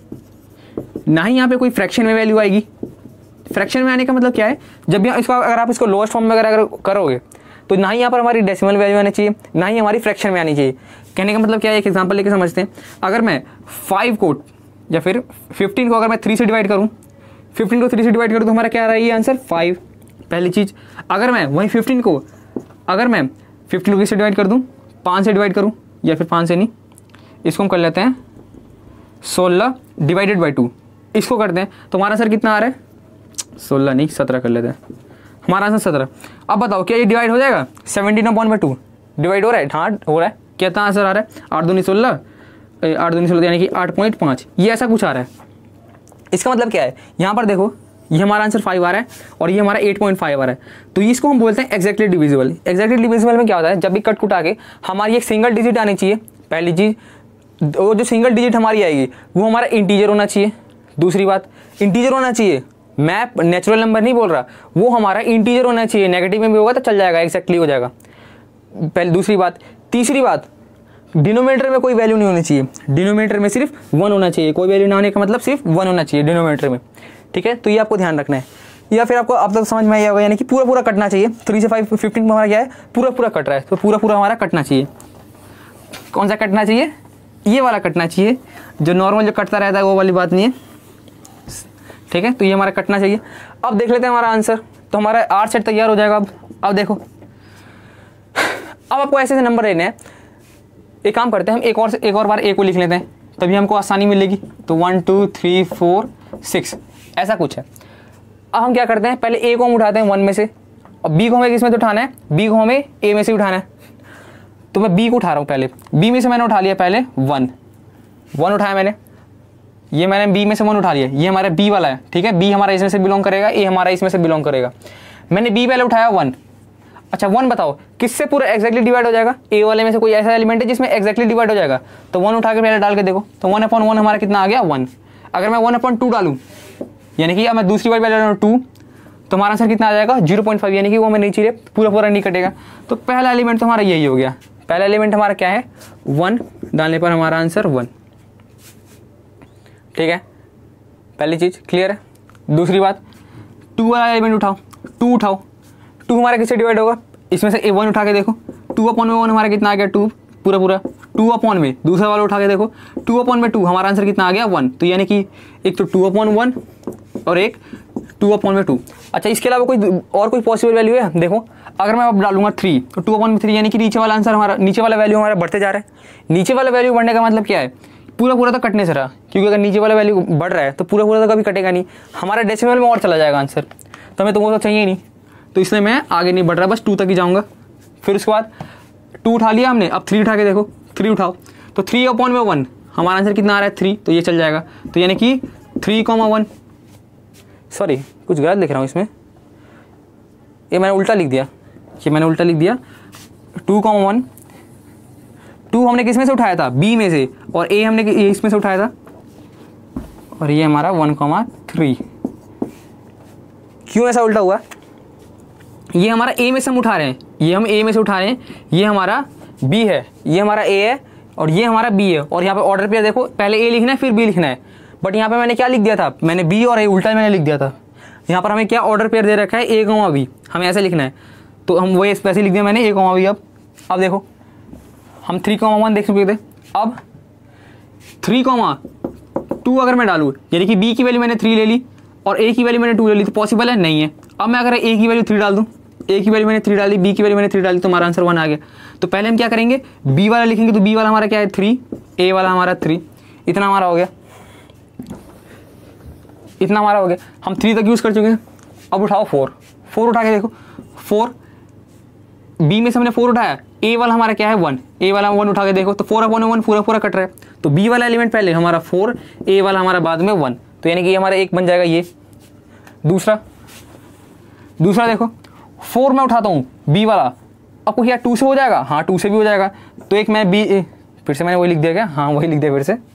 ना ही यहाँ पे कोई फ्रैक्शन में वैल्यू आएगी। फ्रैक्शन में आने का मतलब क्या है? जब भी इसको अगर आप इसको लोएस्ट फॉर्म में अगर करोगे तो ना ही यहाँ पर हमारी डेसिमल वैल्यू आनी चाहिए, ना ही हमारी फ्रैक्शन में आनी चाहिए। कहने का मतलब क्या है? एक एग्जांपल लेके समझते हैं। अगर मैं फाइव को या फिर फिफ्टीन को अगर मैं थ्री से डिवाइड करूँ, फिफ्टीन को थ्री से डिवाइड करूँ तो हमारा क्या आ रहा है? ये आंसर फाइव। पहली चीज़। अगर मैं वही फिफ्टीन को अगर मैं फिफ्टीन को किस से डिवाइड कर दूँ? पाँच से डिवाइड करूँ, या फिर पाँच से नहीं, इसको हम कर लेते हैं सोलह डिवाइडेड बाई टू, इसको करते हैं तो हमारा आंसर कितना आ रहा है? सोलह नहीं, सत्रह कर लेते हैं, हमारा आंसर सत्रह। अब बताओ क्या ये डिवाइड हो जाएगा? Seventeen upon by two divide हो रहा है? हाँ हो रहा है। कितना आंसर आ रहा है? आठ दूनी सोलह, आठ दूनी सोलह यानी कि आठ पॉइंट पाँच, ये ऐसा कुछ आ रहा है। इसका मतलब क्या है? यहाँ पर देखो, ये हमारा आंसर फाइव आ रहा है और ये हमारा एट पॉइंट फाइव आ रहा है, तो इसको हम बोलते हैं एग्जैक्टली डिविजिबल। एग्जैक्टली डिविजिबल में क्या होता है? जब भी कट कुटा के हमारी एक सिंगल डिजिट आनी चाहिए। पहली चीज़, वो जो सिंगल डिजिट हमारी आएगी वो हमारा इंटीजर होना चाहिए। दूसरी बात, इंटीजर होना चाहिए, मैं नेचुरल नंबर नहीं बोल रहा, वो हमारा इंटीजर होना चाहिए। नेगेटिव में भी होगा तो चल जाएगा, एक्जैक्टली हो जाएगा। पहले दूसरी बात। तीसरी बात, डिनोमिनेटर में कोई वैल्यू नहीं होनी चाहिए, डिनोमिनेटर में सिर्फ वन होना चाहिए। कोई वैल्यू ना होने का मतलब सिर्फ वन होना चाहिए डिनोमिनेटर में। ठीक है, तो ये आपको ध्यान रखना है, या फिर आपको अब तक समझ में आया होगा, यानी कि पूरा पूरा कटना चाहिए। थ्री से फाइव फिफ्टीन में हमारा क्या है? पूरा पूरा कट रहा है, तो पूरा पूरा हमारा कटना चाहिए। कौन सा कटना चाहिए? ये वाला कटना चाहिए, जो नॉर्मल जो कटता रहता है वो वाली बात नहीं है। ठीक है, तो ये हमारा कटना चाहिए। अब देख लेते हैं हमारा आंसर, तो हमारा आर सेट तैयार हो जाएगा। अब अब देखो, अब आपको ऐसे ऐसे नंबर लेने हैं। एक काम करते हैं हम, एक और एक और बार ए को लिख लेते हैं, तभी हमको आसानी मिलेगी। तो one two three four six ऐसा कुछ है। अब हम क्या करते हैं, पहले ए को हम उठाते हैं वन में से, और बी को हमें किस में से उठाना है, बी को हमें ए में से उठाना है। तो मैं बी को उठा रहा हूँ पहले, बी में से मैंने उठा लिया पहले वन, वन उठाया मैंने, ये मैंने बी में से वन उठा लिया, ये हमारा बी वाला है, ठीक है। बी हमारा इसमें से बिलोंग करेगा, ए हमारा इसमें से बिलोंग करेगा। मैंने बी पहले उठाया वन। अच्छा वन बताओ किससे पूरा एक्जैक्टली डिवाइड हो जाएगा, ए वाले में से कोई ऐसा एलिमेंट है जिसमें एक्जैक्टली डिवाइड हो जाएगा। तो वन उठा के पहले डाल के देखो, तो वन अपॉन वन हमारा कितना आ गया, वन। अगर मैं वन अपॉन टू डालूँ, यानी कि अब मैं दूसरी बार पहले टू, तो हमारा आंसर कितना आ जाएगा, जीरो पॉइंट फाइव, यानी कि वो हमें नीचे रे पूरा पूरा नहीं कटेगा। तो पहला एलिमेंट तो हमारा यही हो गया, पहला एलिमेंट हमारा क्या है, वन, डालने पर हमारा आंसर वन, ठीक है। पहली चीज क्लियर है। दूसरी बात, टू वाला एलिमेंट उठाओ, टू उठाओ, टू हमारा किससे डिवाइड होगा, इसमें से ए वन उठा के देखो, टू अपॉन में वन हमारा कितना आ गया, टू पूरा पूरा, टू अपॉन में दूसरा वाला उठा के देखो, टू अपॉन में टू, हमारा आंसर कितना आ गया, वन। तो यानी कि एक तो टू अपॉन वन और एक टू अपॉन में टू। अच्छा इसके अलावा कोई और कोई पॉसिबल वैल्यू है, देखो अगर मैं अब डालूंगा थ्री, तो टू अपॉन में थ्री, यानी कि नीचे वाला आंसर हमारा, नीचे वाला वैल्यू हमारा बढ़ते जा रहा है। नीचे वाला वैल्यू बढ़ने का मतलब क्या है, पूरा पूरा तो कटने से रहा, क्योंकि अगर नीचे वाला वैल्यू बढ़ रहा है तो पूरा पूरा तो कभी कटेगा नहीं, हमारा डेसिमल में और चला जाएगा आंसर, तो हमें तो वो तो चाहिए नहीं। तो इसलिए मैं आगे नहीं बढ़ रहा, बस टू तक ही जाऊँगा। फिर उसके बाद टू उठा लिया हमने, अब थ्री उठा के देखो, थ्री उठाओ, तो थ्री अपॉन में वन, हमारा आंसर कितना आ रहा है, थ्री, तो ये चल जाएगा। तो यानी कि थ्री कॉमा वन, सॉरी कुछ गलत लिख रहा हूँ इसमें, ये मैंने उल्टा लिख दिया, ये मैंने उल्टा लिख दिया, टू कॉमा वन, टू हमने किस में से उठाया था, बी में से, और ए हमने इसमें से उठाया था, और ये हमारा वन कॉमा थ्री। क्यों ऐसा उल्टा हुआ, ये हमारा ए में से हम उठा रहे हैं, ये हम ए में से उठा रहे हैं, ये हमारा बी है, ये हमारा ए है, और ये हमारा बी है। और यहाँ पे ऑर्डर पे देखो, पहले ए लिखना है फिर बी लिखना है, बट यहाँ पे मैंने क्या लिख दिया था, मैंने बी और ए उल्टा मैंने लिख दिया था। यहाँ पर हमें क्या ऑर्डर पेयर दे रखा है, ए कॉमा बी, हमें ऐसे लिखना है, तो हम वही वैसे लिख दिया मैंने, ए कॉमा बी। अब अब देखो हम थ्री कॉमा वन देख चुके थे, अब थ्री कॉमा टू अगर मैं डालूँ, यानी कि बी की वैल्यू मैंने थ्री ले ली और ए की वैल्यू मैंने टू ले ली, तो पॉसिबल है, नहीं है। अब मैं अगर ए की वैल्यू थ्री डाल दूँ, ए की वैल्यू मैंने थ्री डाली, बी की वैल्यू मैंने थ्री डाली, तो हमारा आंसर वन आ गया। तो पहले हम क्या करेंगे, बी वाला लिखेंगे, तो बी वाला हमारा क्या है, थ्री, ए वाला हमारा थ्री, इतना हमारा हो गया, इतना हमारा हो गया, हम थ्री तक यूज़ कर चुके हैं। अब उठाओ फोर, फोर उठा के देखो, फोर बी में से हमने फोर उठाया, ए वाला हमारा क्या है, वन, ए वाला वन उठा के देखो, तो फोर अपॉन वन पूरा पूरा कट रहा है, तो बी वाला एलिमेंट पहले हमारा फोर, ए वाला हमारा बाद में वन, तो यानी कि हमारा एक बन जाएगा ये। दूसरा दूसरा देखो, फोर में उठाता हूँ बी वाला, आपको क्या टू से हो जाएगा, हाँ टू से भी हो जाएगा, तो एक मैं बी, फिर से मैंने वही लिख दिया क्या, हाँ वही लिख दिया, फिर से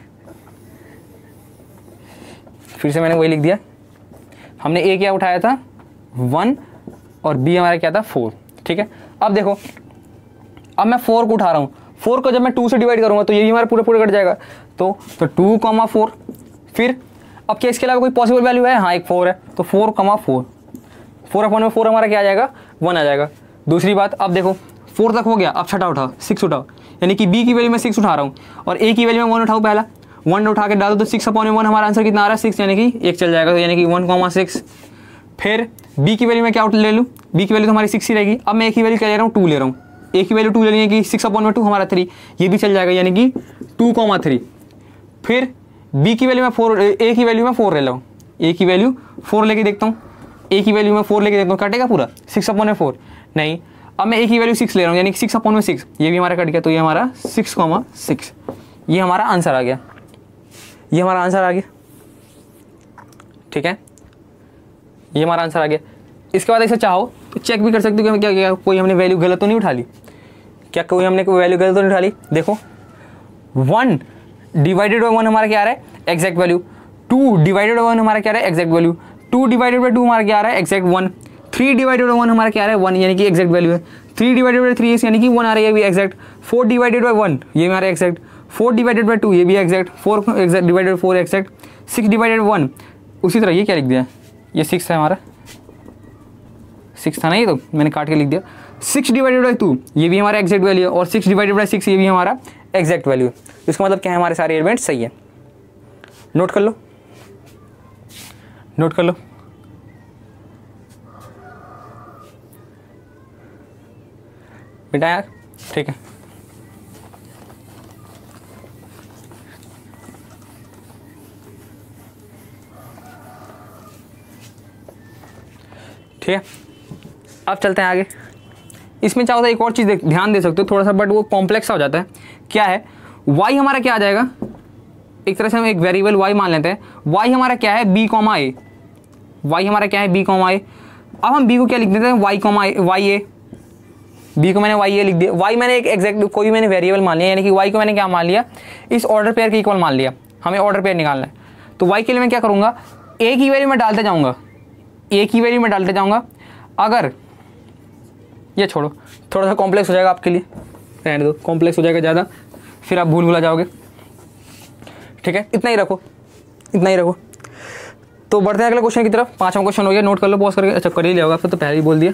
फिर से मैंने वही लिख दिया। हमने ए क्या उठाया था, वन, और बी हमारा क्या था, फोर, ठीक है। अब देखो, अब मैं फोर को उठा रहा हूँ, फोर को जब मैं टू से डिवाइड करूँगा तो ये भी हमारा पूरा पूरा कट जाएगा, तो तो टू कॉमा फोर। फिर अब क्या इसके अलावा कोई पॉसिबल वैल्यू है, हाँ एक फोर है, तो four comma four, four upon में फोर हमारा क्या आ जाएगा, वन आ जाएगा। दूसरी बात, अब देखो फोर तक हो गया, अब छठा उठाओ, सिक्स उठाओ, यानी कि बी की वैल्यू में सिक्स उठा रहा हूँ और ए की वैल्यू में वन उठाओ, पहला वन उठा के डालो, तो सिक्स अपॉन में वन हमारा आंसर कितना आ रहा है, सिक्स, यानी कि एक चल जाएगा, तो यानी कि वन कॉमा सिक्स। फिर बी की वैल्यू में क्या ले लूँ, बी की वैल्यू तो हमारी सिक्स ही रहेगी, अब मैं ए की वैल्यू क्या ले रहा हूँ, टू ले रहा हूँ, ए की वैल्यू टू ले लेंगे कि सिक्स अपॉन में टू हमारा थ्री, ये भी चल जाएगा, यानी कि टू कॉमा थ्री। फिर बी की वैल्यू में फोर, ए की वैल्यू में फोर ले लो, ए की वैल्यू फोर लेके देखता हूँ, ए की वैल्यू में फोर लेके देखता हूँ, कटेगा पूरा, सिक्स अपॉन में फोर नहीं। अब मैं ए की वैल्यू सिक्स ले रहा हूँ, यानी कि सिक्स अपॉन में सिक्स, ये भी हमारा कट गया, तो ये हमारा सिक्स कॉमा सिक्स, ये हमारा आंसर आ गया, ये हमारा आंसर आ गया, ठीक है, ये हमारा आंसर आ गया। इसके बाद ऐसे चाहो तो चेक भी कर सकते हो कि क्या क्या कोई हमने वैल्यू गलत तो नहीं उठा ली, क्या कोई हमने कोई वैल्यू गलत तो नहीं उठा ली। देखो वन डिवाइडेड बाई वन हमारा क्या आ रहा है, exact value, two divided by one हमारा क्या आ रहा है, exact value, two divided by two हमारा क्या आ रहा है, exact one, three divided by one हमारा क्या आ रहा है, वन, यानी कि एग्जैक्ट वैल्यू है, थ्री डिवाइडेड बाई थ्री यानी कि वन आ रही है, भी exact, four divided by one ये हमारा exact, four divided by two ये भी exact, four exact divided four exact, six divided one, उसी तरह ये क्या लिख दिया, ये सिक्स है हमारा, सिक्स था ना ये, तो मैंने काट के लिख दिया, सिक्स डिवाइडेड बाई टू ये भी हमारा एग्जैक्ट वैल्यू है, और सिक्स डिवाइडेड बाई सिक्स ये भी हमारा एग्जैक्ट वैल्यू है। इसका मतलब क्या है, हमारे सारे एलिमेंट सही है। नोट कर लो, नोट कर लो। बेटा यार ठीक है। ठीक है, अब चलते हैं आगे। इसमें क्या होता है, एक और चीज़ ध्यान दे सकते हो थोड़ा सा, बट वो कॉम्प्लेक्स हो जाता है। क्या है, y हमारा क्या आ जाएगा, एक तरह से हम एक वेरिएबल y मान लेते हैं। y हमारा क्या है, b कॉमा ए, y हमारा क्या है, b कॉमा ए। अब हम b को क्या लिख देते हैं, y comma y a, b को मैंने y ए लिख दिया। y मैंने एक एग्जैक्ट कोई मैंने वेरिएबल मान लिया, यानी कि y को मैंने क्या मान लिया, इस ऑर्डर पेयर के इक्वल मान लिया। हमें ऑर्डर पेयर निकालना है, तो y के लिए मैं क्या करूँगा, a की वैल्यू में डालते जाऊँगा, a की वैल्यू में डालते जाऊँगा। अगर ये छोड़ो, थोड़ा सा कॉम्प्लेक्स हो जाएगा आपके लिए, रहने दो, कॉम्प्लेक्स हो जाएगा ज़्यादा, फिर आप भूल भुला जाओगे। ठीक है, इतना ही रखो, इतना ही रखो। तो बढ़ते हैं अगले क्वेश्चन की तरफ। पांचवा क्वेश्चन हो गया, नोट कर लो पॉज करके। अच्छा कर ही लिया होगा, फिर तो पहले ही बोल दिया।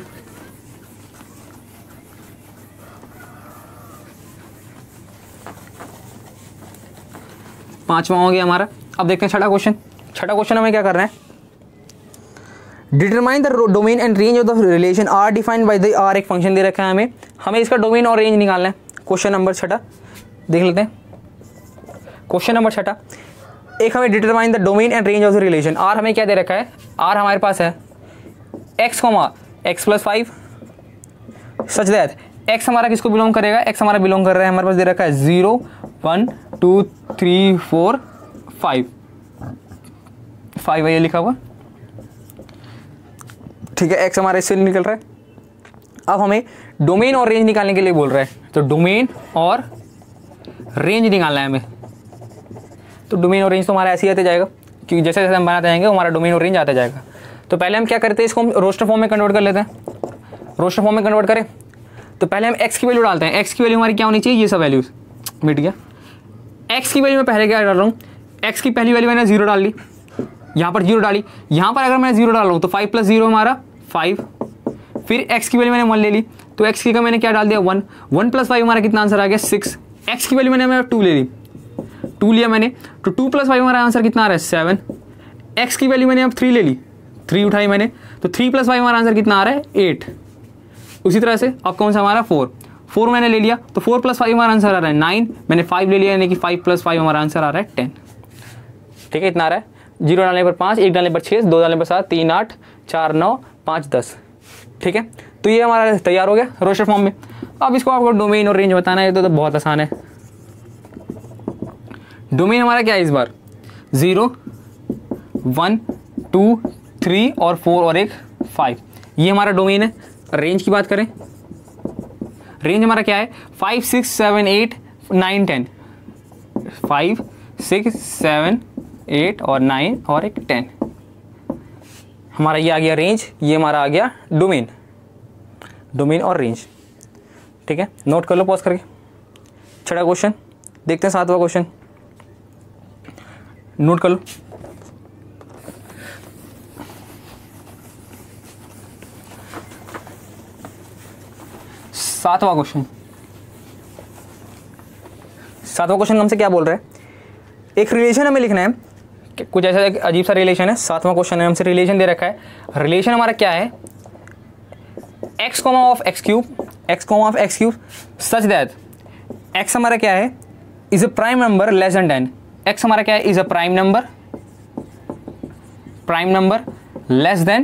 पांचवा हो गया हमारा। अब देखते हैं छठा क्वेश्चन। छठा क्वेश्चन हमें क्या करना है, determine the domain and range of the relation R defined by the R. एक फंक्शन दे रखा है हमें, हमें इसका डोमेन और रेंज निकालना है। क्वेश्चन नंबर छठा देख लेते हैं। क्वेश्चन नंबर छठा, एक हमें determine the domain and range of the relation. R हमें क्या दे रखा है, आर हमारे पास है x comma x plus five such that x हमारा किसको बिलोंग करेगा, एक्स हमारा बिलोंग कर रहा है, हमारे पास दे रखा है zero one two three four five, five है ये लिखा हुआ। ठीक है, एक्स हमारा इससे निकल रहा है। अब हमें डोमेन और रेंज निकालने के लिए बोल रहा है, तो डोमेन और रेंज निकालना है हमें। तो डोमेन और रेंज तो हमारा ऐसे ही आते जाएगा, क्योंकि जैसे जैसे हम बनाते जाएंगे हमारा डोमेन और रेंज आता जाएगा। तो पहले हम क्या करते हैं, इसको हम रोस्टर फॉर्म में कन्वर्ट कर लेते हैं। रोस्टर फॉर्म में कन्वर्ट करें तो पहले हम एक्स की वैल्यू डालते हैं। एक्स की वैल्यू हमारी क्या होनी चाहिए, ये सब वैल्यूज मिट गया। एक्स की वैल्यू में पहले क्या डाल रहा हूँ, एक्स की पहली वैल्यू मैंने जीरो डाल ली, यहाँ पर जीरो डाली। यहाँ पर अगर मैं जीरो डाल रहा हूँ तो फाइव प्लस जीरो हमारा फाइव। फिर एक्स की वैल्यू मैंने वन ले ली, तो एक्स की का मैंने क्या डाल दिया, वन। वन प्लस फाइव हमारा कितना आंसर आ गया, सिक्स। एक्स की वैल्यू मैंने मैं टू ले ली, टू लिया मैंने, तो टू प्लस फाइव हमारा आंसर कितना आ रहा है, सेवन। एक्स की वैल्यू मैंने अब थ्री ले ली, थ्री उठाई मैंने, तो थ्री प्लस फाइव हमारा आंसर कितना आ रहा है, एट। उसी तरह से अब कौन सा हमारा, फोर। फोर मैंने ले लिया, तो फोर प्लस फाइव हमारा आंसर आ रहा है नाइन। मैंने फाइव ले लिया, यानी कि फाइव प्लस फाइव हमारा आंसर आ रहा है टेन। ठीक है, इतना आ रहा है। जीरो डालने पर पाँच, एक डालने पर छः, दो डालने पर सात, तीन आठ, चार नौ, पाँच दस। ठीक है, तो ये हमारा तैयार हो गया रोस्टर फॉर्म में। अब इसको आपको डोमेन और रेंज बताना है, तो, तो बहुत आसान है। डोमेन हमारा क्या है इस बार, जीरो वन टू थ्री और फोर और एक फाइव, ये हमारा डोमेन है। रेंज की बात करें, रेंज हमारा क्या है, five six seven eight nine ten, five six seven eight और नाइन और एक टेन, हमारा ये आ गया रेंज, ये हमारा आ गया डोमेन। डोमेन और रेंज, ठीक है, नोट कर लो पॉज करके। छठा क्वेश्चन देखते हैं, सातवां क्वेश्चन नोट कर लो। सातवां क्वेश्चन, सातवां क्वेश्चन हमसे क्या बोल रहा है, एक रिलेशन हमें लिखना है, कुछ ऐसा एक अजीब सा रिलेशन है। सातवां क्वेश्चन है, हमसे रिलेशन दे रखा है। रिलेशन हमारा क्या है, x comma of x cube, x comma of x cube such that x हमारा क्या है, is a prime number less than ten. X हमारा क्या है, is a prime number, prime number less than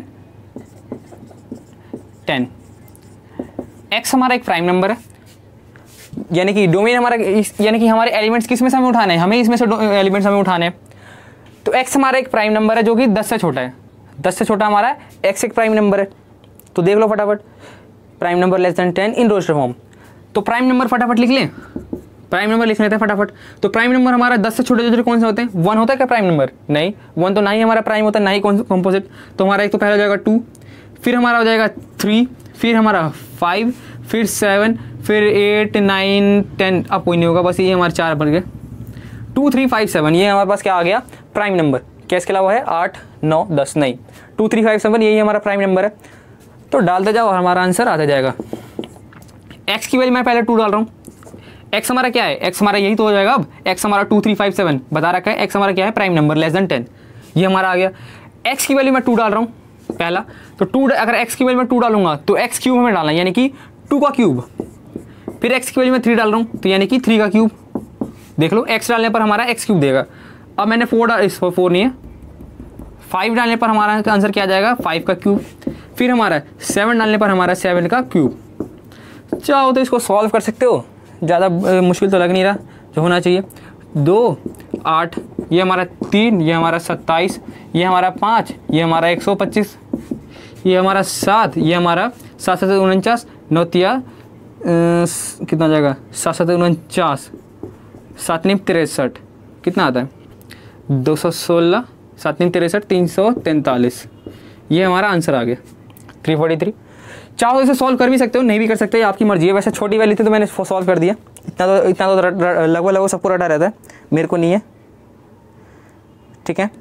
ten. X हमारा एक prime number है, यानी कि डोमेन हमारा, यानी कि हमारे एलिमेंट्स किस में से हमें उठाने हैं, हमें इसमें से एलिमेंट्स हमें उठाने हैं। तो एक्स हमारा एक प्राइम नंबर है जो कि दस से छोटा है, दस से छोटा हमारा एक्स एक प्राइम नंबर है। तो देख लो फटाफट, prime number less than ten in roster form. तो प्राइम नंबर फटाफट लिख लें, प्राइम नंबर लिख लेते हैं फटाफट। तो प्राइम नंबर हमारा दस से छोटे छोटे कौन से होते हैं, वन होता है क्या प्राइम नंबर, नहीं, वन तो ना ही हमारा प्राइम होता है, ना ही कॉम्पोजिट। तो हमारा एक तो पहला हो जाएगा टू, फिर हमारा हो जाएगा थ्री, फिर हमारा फाइव, फिर सेवन, फिर एट नाइन टेन। अब कोई नहीं होगा, बस ये हमारे चार बन गए, टू थ्री फाइव सेवन। ये हमारे पास क्या आ गया, प्राइम नंबर। क्या इसके अलावा है, आठ नौ दस, नहीं, टू थ्री फाइव सेवन यही हमारा प्राइम नंबर है। तो डालते जाओ और हमारा आंसर आता जाएगा। एक्स की वैल्यू मैं पहले टू डाल रहा हूँ, एक्स हमारा क्या है, एक्स हमारा यही तो हो जाएगा। अब एक्स हमारा टू थ्री फाइव सेवन बता रखा है, एक्स हमारा क्या है, prime number less than ten, ये हमारा आ गया। एक्स की वैल्यू मैं टू डाल रहा हूँ पहला, तो टू, अगर एक्स की वैल्यू मैं टू डालूंगा तो एक्स क्यूब हमें डालना है, यानी कि टू का क्यूब। फिर एक्स की वैल्यू मैं थ्री डाल रहा हूँ, तो यानी कि थ्री का क्यूब। देख लो, एक्स डालने पर हमारा एक्स क्यूब देगा। अब मैंने फोर डाल, फोर नहीं है, फाइव डालने पर हमारा आंसर क्या आ जाएगा, फाइव का क्यूब। फिर हमारा सेवन डालने पर हमारा सेवन का क्यूब। चाहो तो इसको सॉल्व कर सकते हो, ज़्यादा मुश्किल तो लग नहीं रहा जो होना चाहिए। दो आठ, ये हमारा तीन, ये हमारा सत्ताईस, ये हमारा पाँच, ये हमारा एक सौ पच्चीस, ये हमारा सात, ये हमारा सात सौ उनचास, नौतिया कितना जाएगा सात सौ उनचास, सात नीम तिरसठ, कितना आता है दो सौ सोलह, सात नीम तिरसठ, तीन सौ तैंतालीस। ये हमारा आंसर आ गया थ्री फोर्टी थ्री। चाहो इसे सॉल्व कर भी सकते हो, नहीं भी कर सकते, आपकी मर्जी है। वैसे छोटी वैल्यू थी तो मैंने सॉल्व कर दिया, इतना तो इतना तो लगभग लगभग सबको रटा रहता है, मेरे को नहीं है। ठीक है,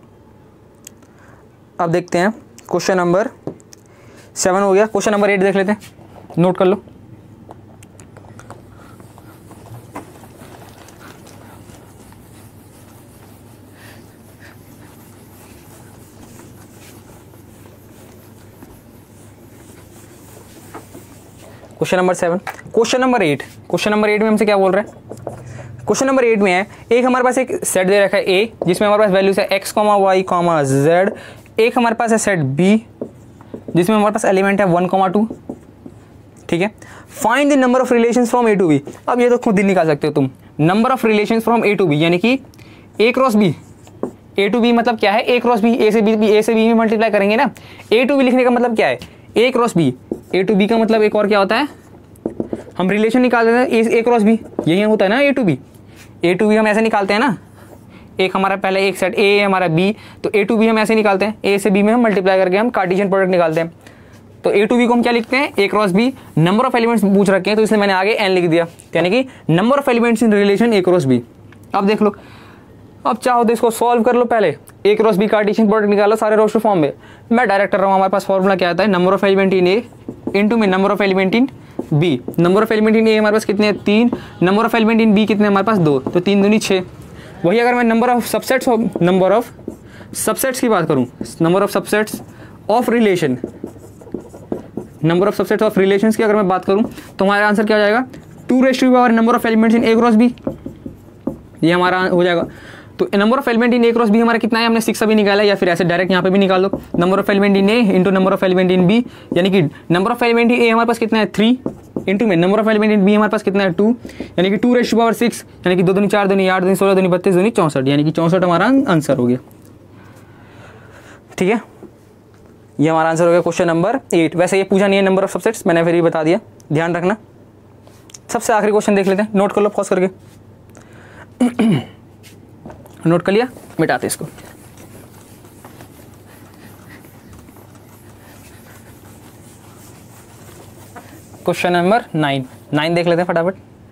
अब देखते हैं क्वेश्चन नंबर सेवन हो गया, क्वेश्चन नंबर एट देख लेते हैं, नोट कर लो। Question number seven, question number eight, question number eight में हमसे क्या बोल रहे हैं? क्वेश्चन नंबर एट में है, एक हमारे पास एक सेट दे रखा है ए, जिसमें हमारे पास वैल्यूज है x comma y comma z. एक हमारे पास है सेट बी, जिसमें हमारे पास एलिमेंट है वन कॉमा टू। ठीक है, find the number of relations from A to B. अब ये तो खुद ही निकाल सकते हो तुम, number of relations from A to B, यानी कि A cross B. A to B मतलब क्या है? ए क्रॉस बी, ए से बी, ए से बी में मल्टीप्लाई करेंगे ना। ए टू बी लिखने का मतलब क्या है? A cross B. A to B का मतलब एक और क्या होता है, हम रिलेशन निकाल देते हैं ए क्रॉस बी, यही होता है ना A to B. A to B हम ऐसे निकालते हैं ना, एक हमारा पहले एक सेट ए हमारा बी, तो ए टू बी हम ऐसे निकालते हैं, ए से बी में हम मल्टीप्लाई करके हम कार्टेशियन प्रोडक्ट निकालते हैं। तो ए टू बी को हम क्या लिखते हैं? A cross B. Number of elements पूछ रखे हैं तो इसलिए मैंने आगे एन लिख दिया, यानी कि number of elements in relation A cross B. अब देख लो, अब चाहो तो इसको सॉल्व कर लो। पहले A cross B Cartesian product निकालो सारे रोस्टर फॉर्म में। मैं डायरेक्ट कर रहा हूँ, हमारे पास फॉर्मूला क्या आता है? Number of element in A into में number of element in B. Number of element in A हमारे पास कितने हैं? तीन। Number of element in B कितने हमारे पास? दो। तो तीन दूनी छः। वही अगर मैं number of subsets number of subsets की बात करूँ, number of subsets of relation, number of subsets of relations की अगर मैं बात करूँ तो हमारा आंसर क्या हो जाएगा? Two raise to power number of elements in A cross B, ये हमारा हो जाएगा। तो number of element in A cross B हमारा कितना है? हमने सिक्स अभी निकाला है, या फिर ऐसे डायरेक्ट यहाँ पे भी निकाल दो। Number of element in A into number of element in B, यानी कि number of element in A हमारे पास कितना है? थ्री, इंटू में number of element in B हमारे पास कितना है? टू, यानी कि two raise to power six, यानी कि दो दूनी चार दूनी आठ दूनी सोलह दूनी बत्तीस दूनी चौंसठ, यानी कि चौंसठ हमारा आंसर हो गया। ठीक है, ये हमारा आंसर हो गया क्वेश्चन नंबर एट। वैसे ये पूछा नहीं है नंबर ऑफ सबसेट्स, मैंने फिर ही बता दिया, ध्यान रखना। सबसे आखिरी क्वेश्चन देख लेते हैं, नोट कर लो पॉज करके। नोट कर लिया, मिटाते इसको। क्वेश्चन नंबर नाइन, नाइन देख लेते हैं फटाफट।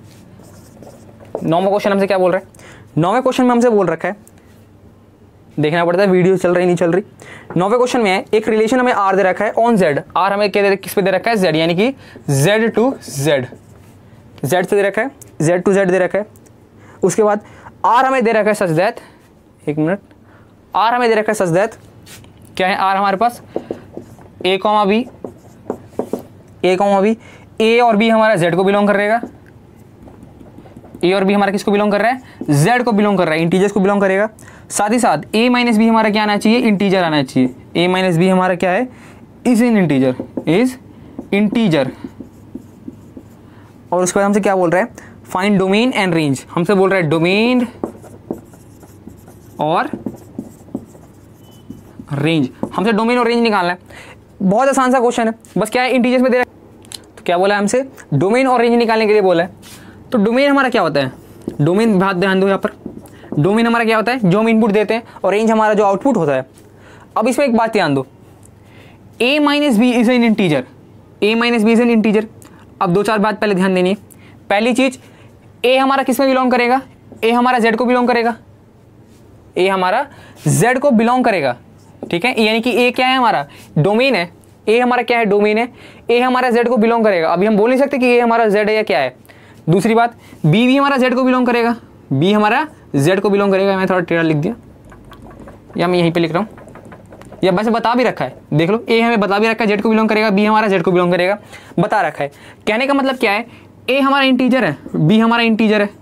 नौवां क्वेश्चन हमसे क्या बोल रहा है? नौवें क्वेश्चन में हमसे बोल रखा है, देखना पड़ता है वीडियो चल रही नहीं चल रही। नौवें क्वेश्चन में है, एक रिलेशन हमें आर दे रखा है ऑन जेड। आर हमें क्या दे, किस पे दे रखा है? जेड, यानी कि जेड टू जेड, जेड से दे रखा है, जेड टू जेड दे रखा है। उसके बाद आर हमें दे रखा है सच दैट, एक मिनट, आर हमें दे रखा है सच दैट, क्या है आर हमारे पास? A comma B, A comma B, A और बी हमारा जेड को बिलोंग करेगा। ए और बी हमारा किसको बिलोंग कर रहा है? जेड को बिलोंग कर रहा है, इंटीजर्स को बिलोंग करेगा। साथ ही साथ ए माइनस बी हमारा क्या आना चाहिए? इंटीजर आना चाहिए। ए माइनस बी हमारा क्या है? Is in integer, is integer. और उसके बाद हमसे क्या बोल रहा है? Find domain and range. हमसे बोल रहा है डोमेन और रेंज, हमसे डोमेन और रेंज निकालना है। बहुत आसान सा क्वेश्चन है, बस क्या है इंटीजर्स में दे रहा है, तो क्या बोला है हमसे? डोमेन और रेंज निकालने के लिए बोला है। तो डोमेन हमारा क्या होता है? डोमेन बात ध्यान दो यहाँ पर, डोमेन हमारा क्या होता है? जो हम इनपुट देते हैं, और रेंज हमारा जो आउटपुट होता है। अब इसमें एक बात ध्यान दो, A minus B is an integer, A minus B is an integer. अब दो चार बात पहले ध्यान देनी है। पहली चीज, ए हमारा किस में बिलोंग करेगा? ए हमारा जेड को बिलोंग करेगा, ए हमारा जेड को बिलोंग करेगा। ठीक है, यानी कि ए क्या है? हमारा डोमेन है। ए हमारा क्या है? डोमेन है। ए हमारा जेड को बिलोंग करेगा। अभी हम बोल नहीं सकते कि ए हमारा जेड है या क्या है। दूसरी बात, बी भी हमारा जेड को बिलोंग करेगा, बी हमारा जेड को बिलोंग करेगा। मैं थोड़ा टेढ़ा लिख दिया, या मैं यहीं पे लिख रहा हूँ, या वैसे बता भी रखा है, देख लो। ए हमें बता भी रखा है जेड को बिलोंग करेगा, बी हमारा जेड को बिलोंग करेगा, बता रखा है। कहने का मतलब क्या है? ए हमारा इंटीजर है, बी हमारा इंटीजर है,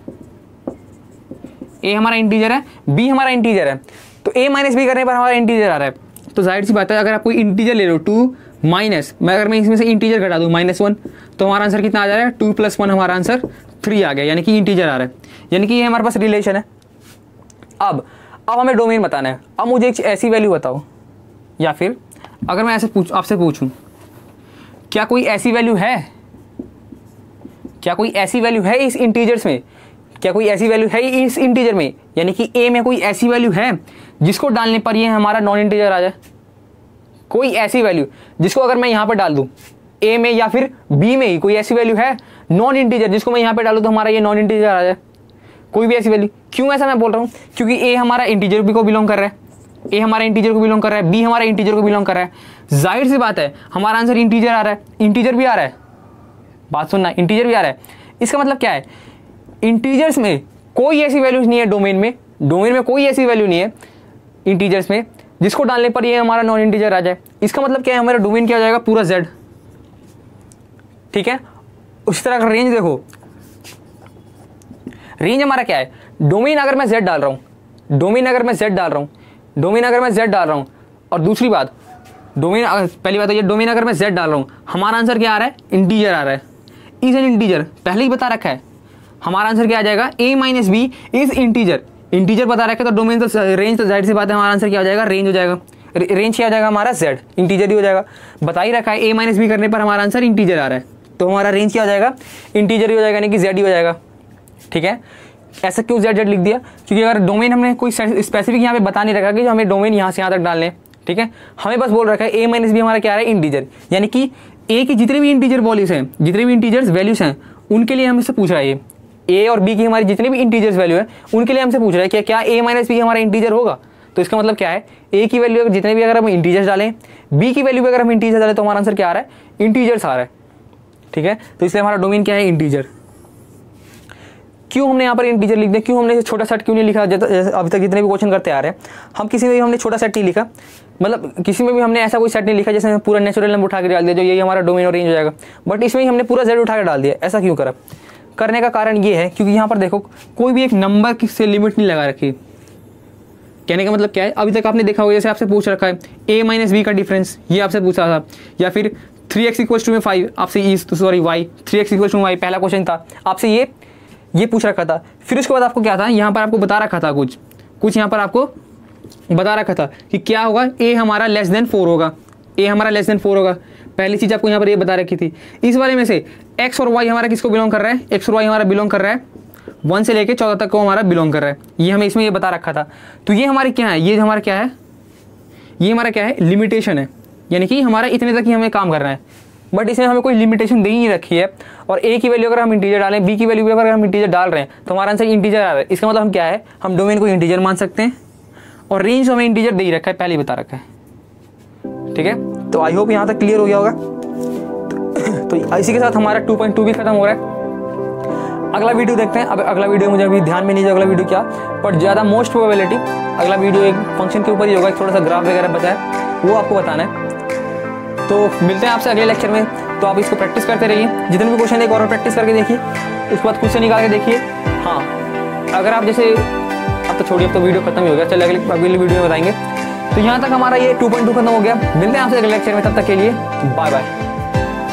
ए हमारा इंटीजर है, बी हमारा इंटीजर है। तो ए माइनस बी करने पर हमारा इंटीजर आ रहा है। तो जाहिर सी बात है, अगर आप कोई इंटीजर ले लो, टू माइनस, मैं अगर मैं इसमें से इंटीजर घटा दूँ माइनस वन, तो हमारा आंसर कितना आ जा रहा है, टू प्लस वन, हमारा आंसर थ्री आ गया, यानी कि इंटीजर आ रहा है, यानी कि ये हमारे पास रिलेशन है। अब अब हमें डोमेन बताना है। अब मुझे एक ऐसी वैल्यू बताओ, या फिर अगर मैं ऐसे पूछ आपसे पूछूं, क्या कोई ऐसी वैल्यू है, क्या कोई ऐसी वैल्यू है इस इंटीजर्स में, क्या कोई ऐसी वैल्यू है इस इंटीजर में, यानी कि ए में कोई ऐसी वैल्यू है जिसको डालने पर ये हमारा नॉन इंटीजर आ जाए। कोई ऐसी वैल्यू जिसको अगर मैं यहाँ पर डाल दूँ ए में या फिर बी में ही, कोई ऐसी वैल्यू है नॉन इंटीजर जिसको मैं यहाँ पे डालूँ तो हमारा ये नॉन इंटीजर आ जाए। कोई भी ऐसी वैल्यू, क्यों ऐसा मैं बोल रहा हूँ, क्योंकि ए हमारा इंटीजर भी को बिलोंग कर रहा है, ए हमारा इंटीजर को बिलोंग कर रहा है, बी हमारा इंटीजर को बिलोंग कर रहा है। जाहिर सी बात है हमारा आंसर इंटीजर आ रहा है, इंटीजर भी आ रहा है, बात सुनना, इंटीजर भी आ रहा है। इसका मतलब क्या है, इंटीजर्स में कोई ऐसी वैल्यूज नहीं है, डोमेन में डोमेन में कोई ऐसी वैल्यू नहीं है इंटीजर्स में जिसको डालने पर ये हमारा नॉन इंटीजर आ जाए। इसका मतलब क्या है, हमारा डोमेन क्या हो जाएगा, पूरा जेड। ठीक है, उसी तरह का रेंज देखो, रेंज हमारा क्या है, डोमेन अगर मैं जेड डाल रहा हूं, डोमेन अगर मैं जेड डाल रहा हूं डोमेन अगर मैं जेड डाल रहा हूं और दूसरी बात, डोमेन पहली बात तो ये, डोमेन अगर मैं जेड डाल रहा हूं, हमारा आंसर क्या आ रहा है, इंटीजर आ रहा है। इज एन इंटीजर पहले ही बता रखा है, हमारा आंसर क्या आ जाएगा, A minus B is integer, integer बता रखा है तो डोमेन तो रेंज तो जाहिर सी बात है हमारा आंसर क्या हो जाएगा, रेंज हो जाएगा। रेंज क्या हो जाएगा हमारा, जेड, इंटीजर ही हो जाएगा, बता ही रखा है ए माइनस बी करने पर हमारा आंसर इंटीजर आ रहा है, तो हमारा रेंज क्या हो जाएगा, इंटीजर ही हो जाएगा, यानी कि जेड ही हो जाएगा। ठीक है, ऐसा क्यों जेड जेड लिख दिया, क्योंकि अगर डोमेन हमने कोई स्पेसिफिक यहाँ पे बता नहीं रखा कि जो हमें डोमेन यहाँ से यहाँ तक डालने हैं। ठीक है, हमें बस बोल रखा है ए माइनस बी हमारा क्या है, इंटीजर, यानी कि ए की जितने भी इंटीजर वैल्यूज हैं, जितने भी इंटीजर्स वैल्यूज हैं उनके लिए हमसे पूछ रहा है, ए और बी की हमारी जितनी भी इंटीजर्स वैल्यू है उनके लिए हमसे पूछ रहा है कि क्या ए माइनस बी हमारा इंटीजर होगा। तो इसका मतलब क्या है, ए की वैल्यू जितने भी अगर हम इंटीजर्स डालें, बी की वैल्यू भी अगर हम इंटीजर डालें तो हमारा आंसर क्या आ रहा है, इंटीजर्स आ रहा है। ठीक है, तो इसलिए हमारा डोमेन क्या है, इंटीजर। क्यों हमने यहाँ पर इंटीजर लिख दिया, क्यों हमने छोटा सेट क्यों नहीं लिखा, अभी तक जितने भी क्वेश्चन करते आ रहे हैं हम, किसी में भी हमने छोटा सेट नहीं लिखा, मतलब किसी में भी हमने ऐसा कोई सेट नहीं लिखा जैसे पूरा नेचुरल नंबर उठा के डाल दिया जो यही हमारा डोमेन और रेंज हो जाएगा, बट इसमें ही हमने पूरा जेड उठा के डाल दिया। ऐसा क्यों करा, करने का कारण ये है क्योंकि यहाँ पर देखो कोई भी एक नंबर से लिमिट नहीं लगा रखी। कहने का मतलब क्या है, अभी तक आपने देखा होगा जैसे आपसे पूछ रखा है ए माइनस बी का डिफरेंस, ये आपसे पूछा था, या फिर थ्री एक्स इक्वल टू में फाइव आपसे E sorry Y, three X equal to Y पहला क्वेश्चन था, आपसे ये ये पूछ रखा था। फिर उसके बाद आपको क्या था, यहाँ पर आपको बता रखा था कुछ कुछ यहाँ पर आपको बता रखा था कि क्या होगा, ए हमारा लेस देन फोर होगा, ए हमारा लेस देन फोर होगा, पहली चीज़ आपको यहाँ पर ये बता रखी थी। इस वाले में से एक्स और वाई हमारा किसको बिलोंग कर रहा है, एक्स और वाई हमारा बिलोंग कर रहा है वन से लेके चौदह तक को हमारा बिलोंग कर रहा है, ये हमें इसमें ये बता रखा था। तो ये हमारे क्या है, ये हमारा क्या है, ये हमारा क्या है, लिमिटेशन है, यानी कि हमारा इतने तक ही हमें काम करना है, बट इसमें हमें कोई लिमिटेशन दे ही नहीं रखी है। और ए की वैल्यू अगर हम इंटीजर डालें, बी की वैल्यू अगर हम इंटीजर डाल रहे हैं तो हमारा आंसर इंटीजर आ रहा है। इसका मतलब हम क्या है, हम डोमेन को इंटीजर मान सकते हैं और रेंज हमें इंटीजर दे ही रखा है, पहले ही बता रखा है। ठीक है, तो आई होप यहाँ तक क्लियर हो गया होगा। तो इसी के साथ हमारा टू पॉइंट टू भी खत्म हो रहा है। अगला वीडियो देखते हैं। अब अगला वीडियो मुझे अभी ध्यान में नहीं है अगला वीडियो क्या, बट ज़्यादा मोस्ट प्रोबेबिलिटी अगला वीडियो एक फंक्शन के ऊपर ही होगा, थोड़ा सा ग्राफ वगैरह बताया वो आपको बताना है। तो मिलते हैं आपसे अगले लेक्चर में, तो आप इसको प्रैक्टिस करते रहिए, जितने भी क्वेश्चन एक और प्रैक्टिस करके देखिए, उसके बाद खुद से निकाल के देखिए। हाँ, अगर आप जैसे अब तो छोड़िए, अब तो वीडियो खत्म ही हो गया, चलिए अगले अगले वीडियो में बताएंगे। तो यहाँ तक हमारा ये टू पॉइंट टू खत्म हो गया। मिलते हैं आपसे अगले लेक्चर में, तब तक के लिए बाय बाय।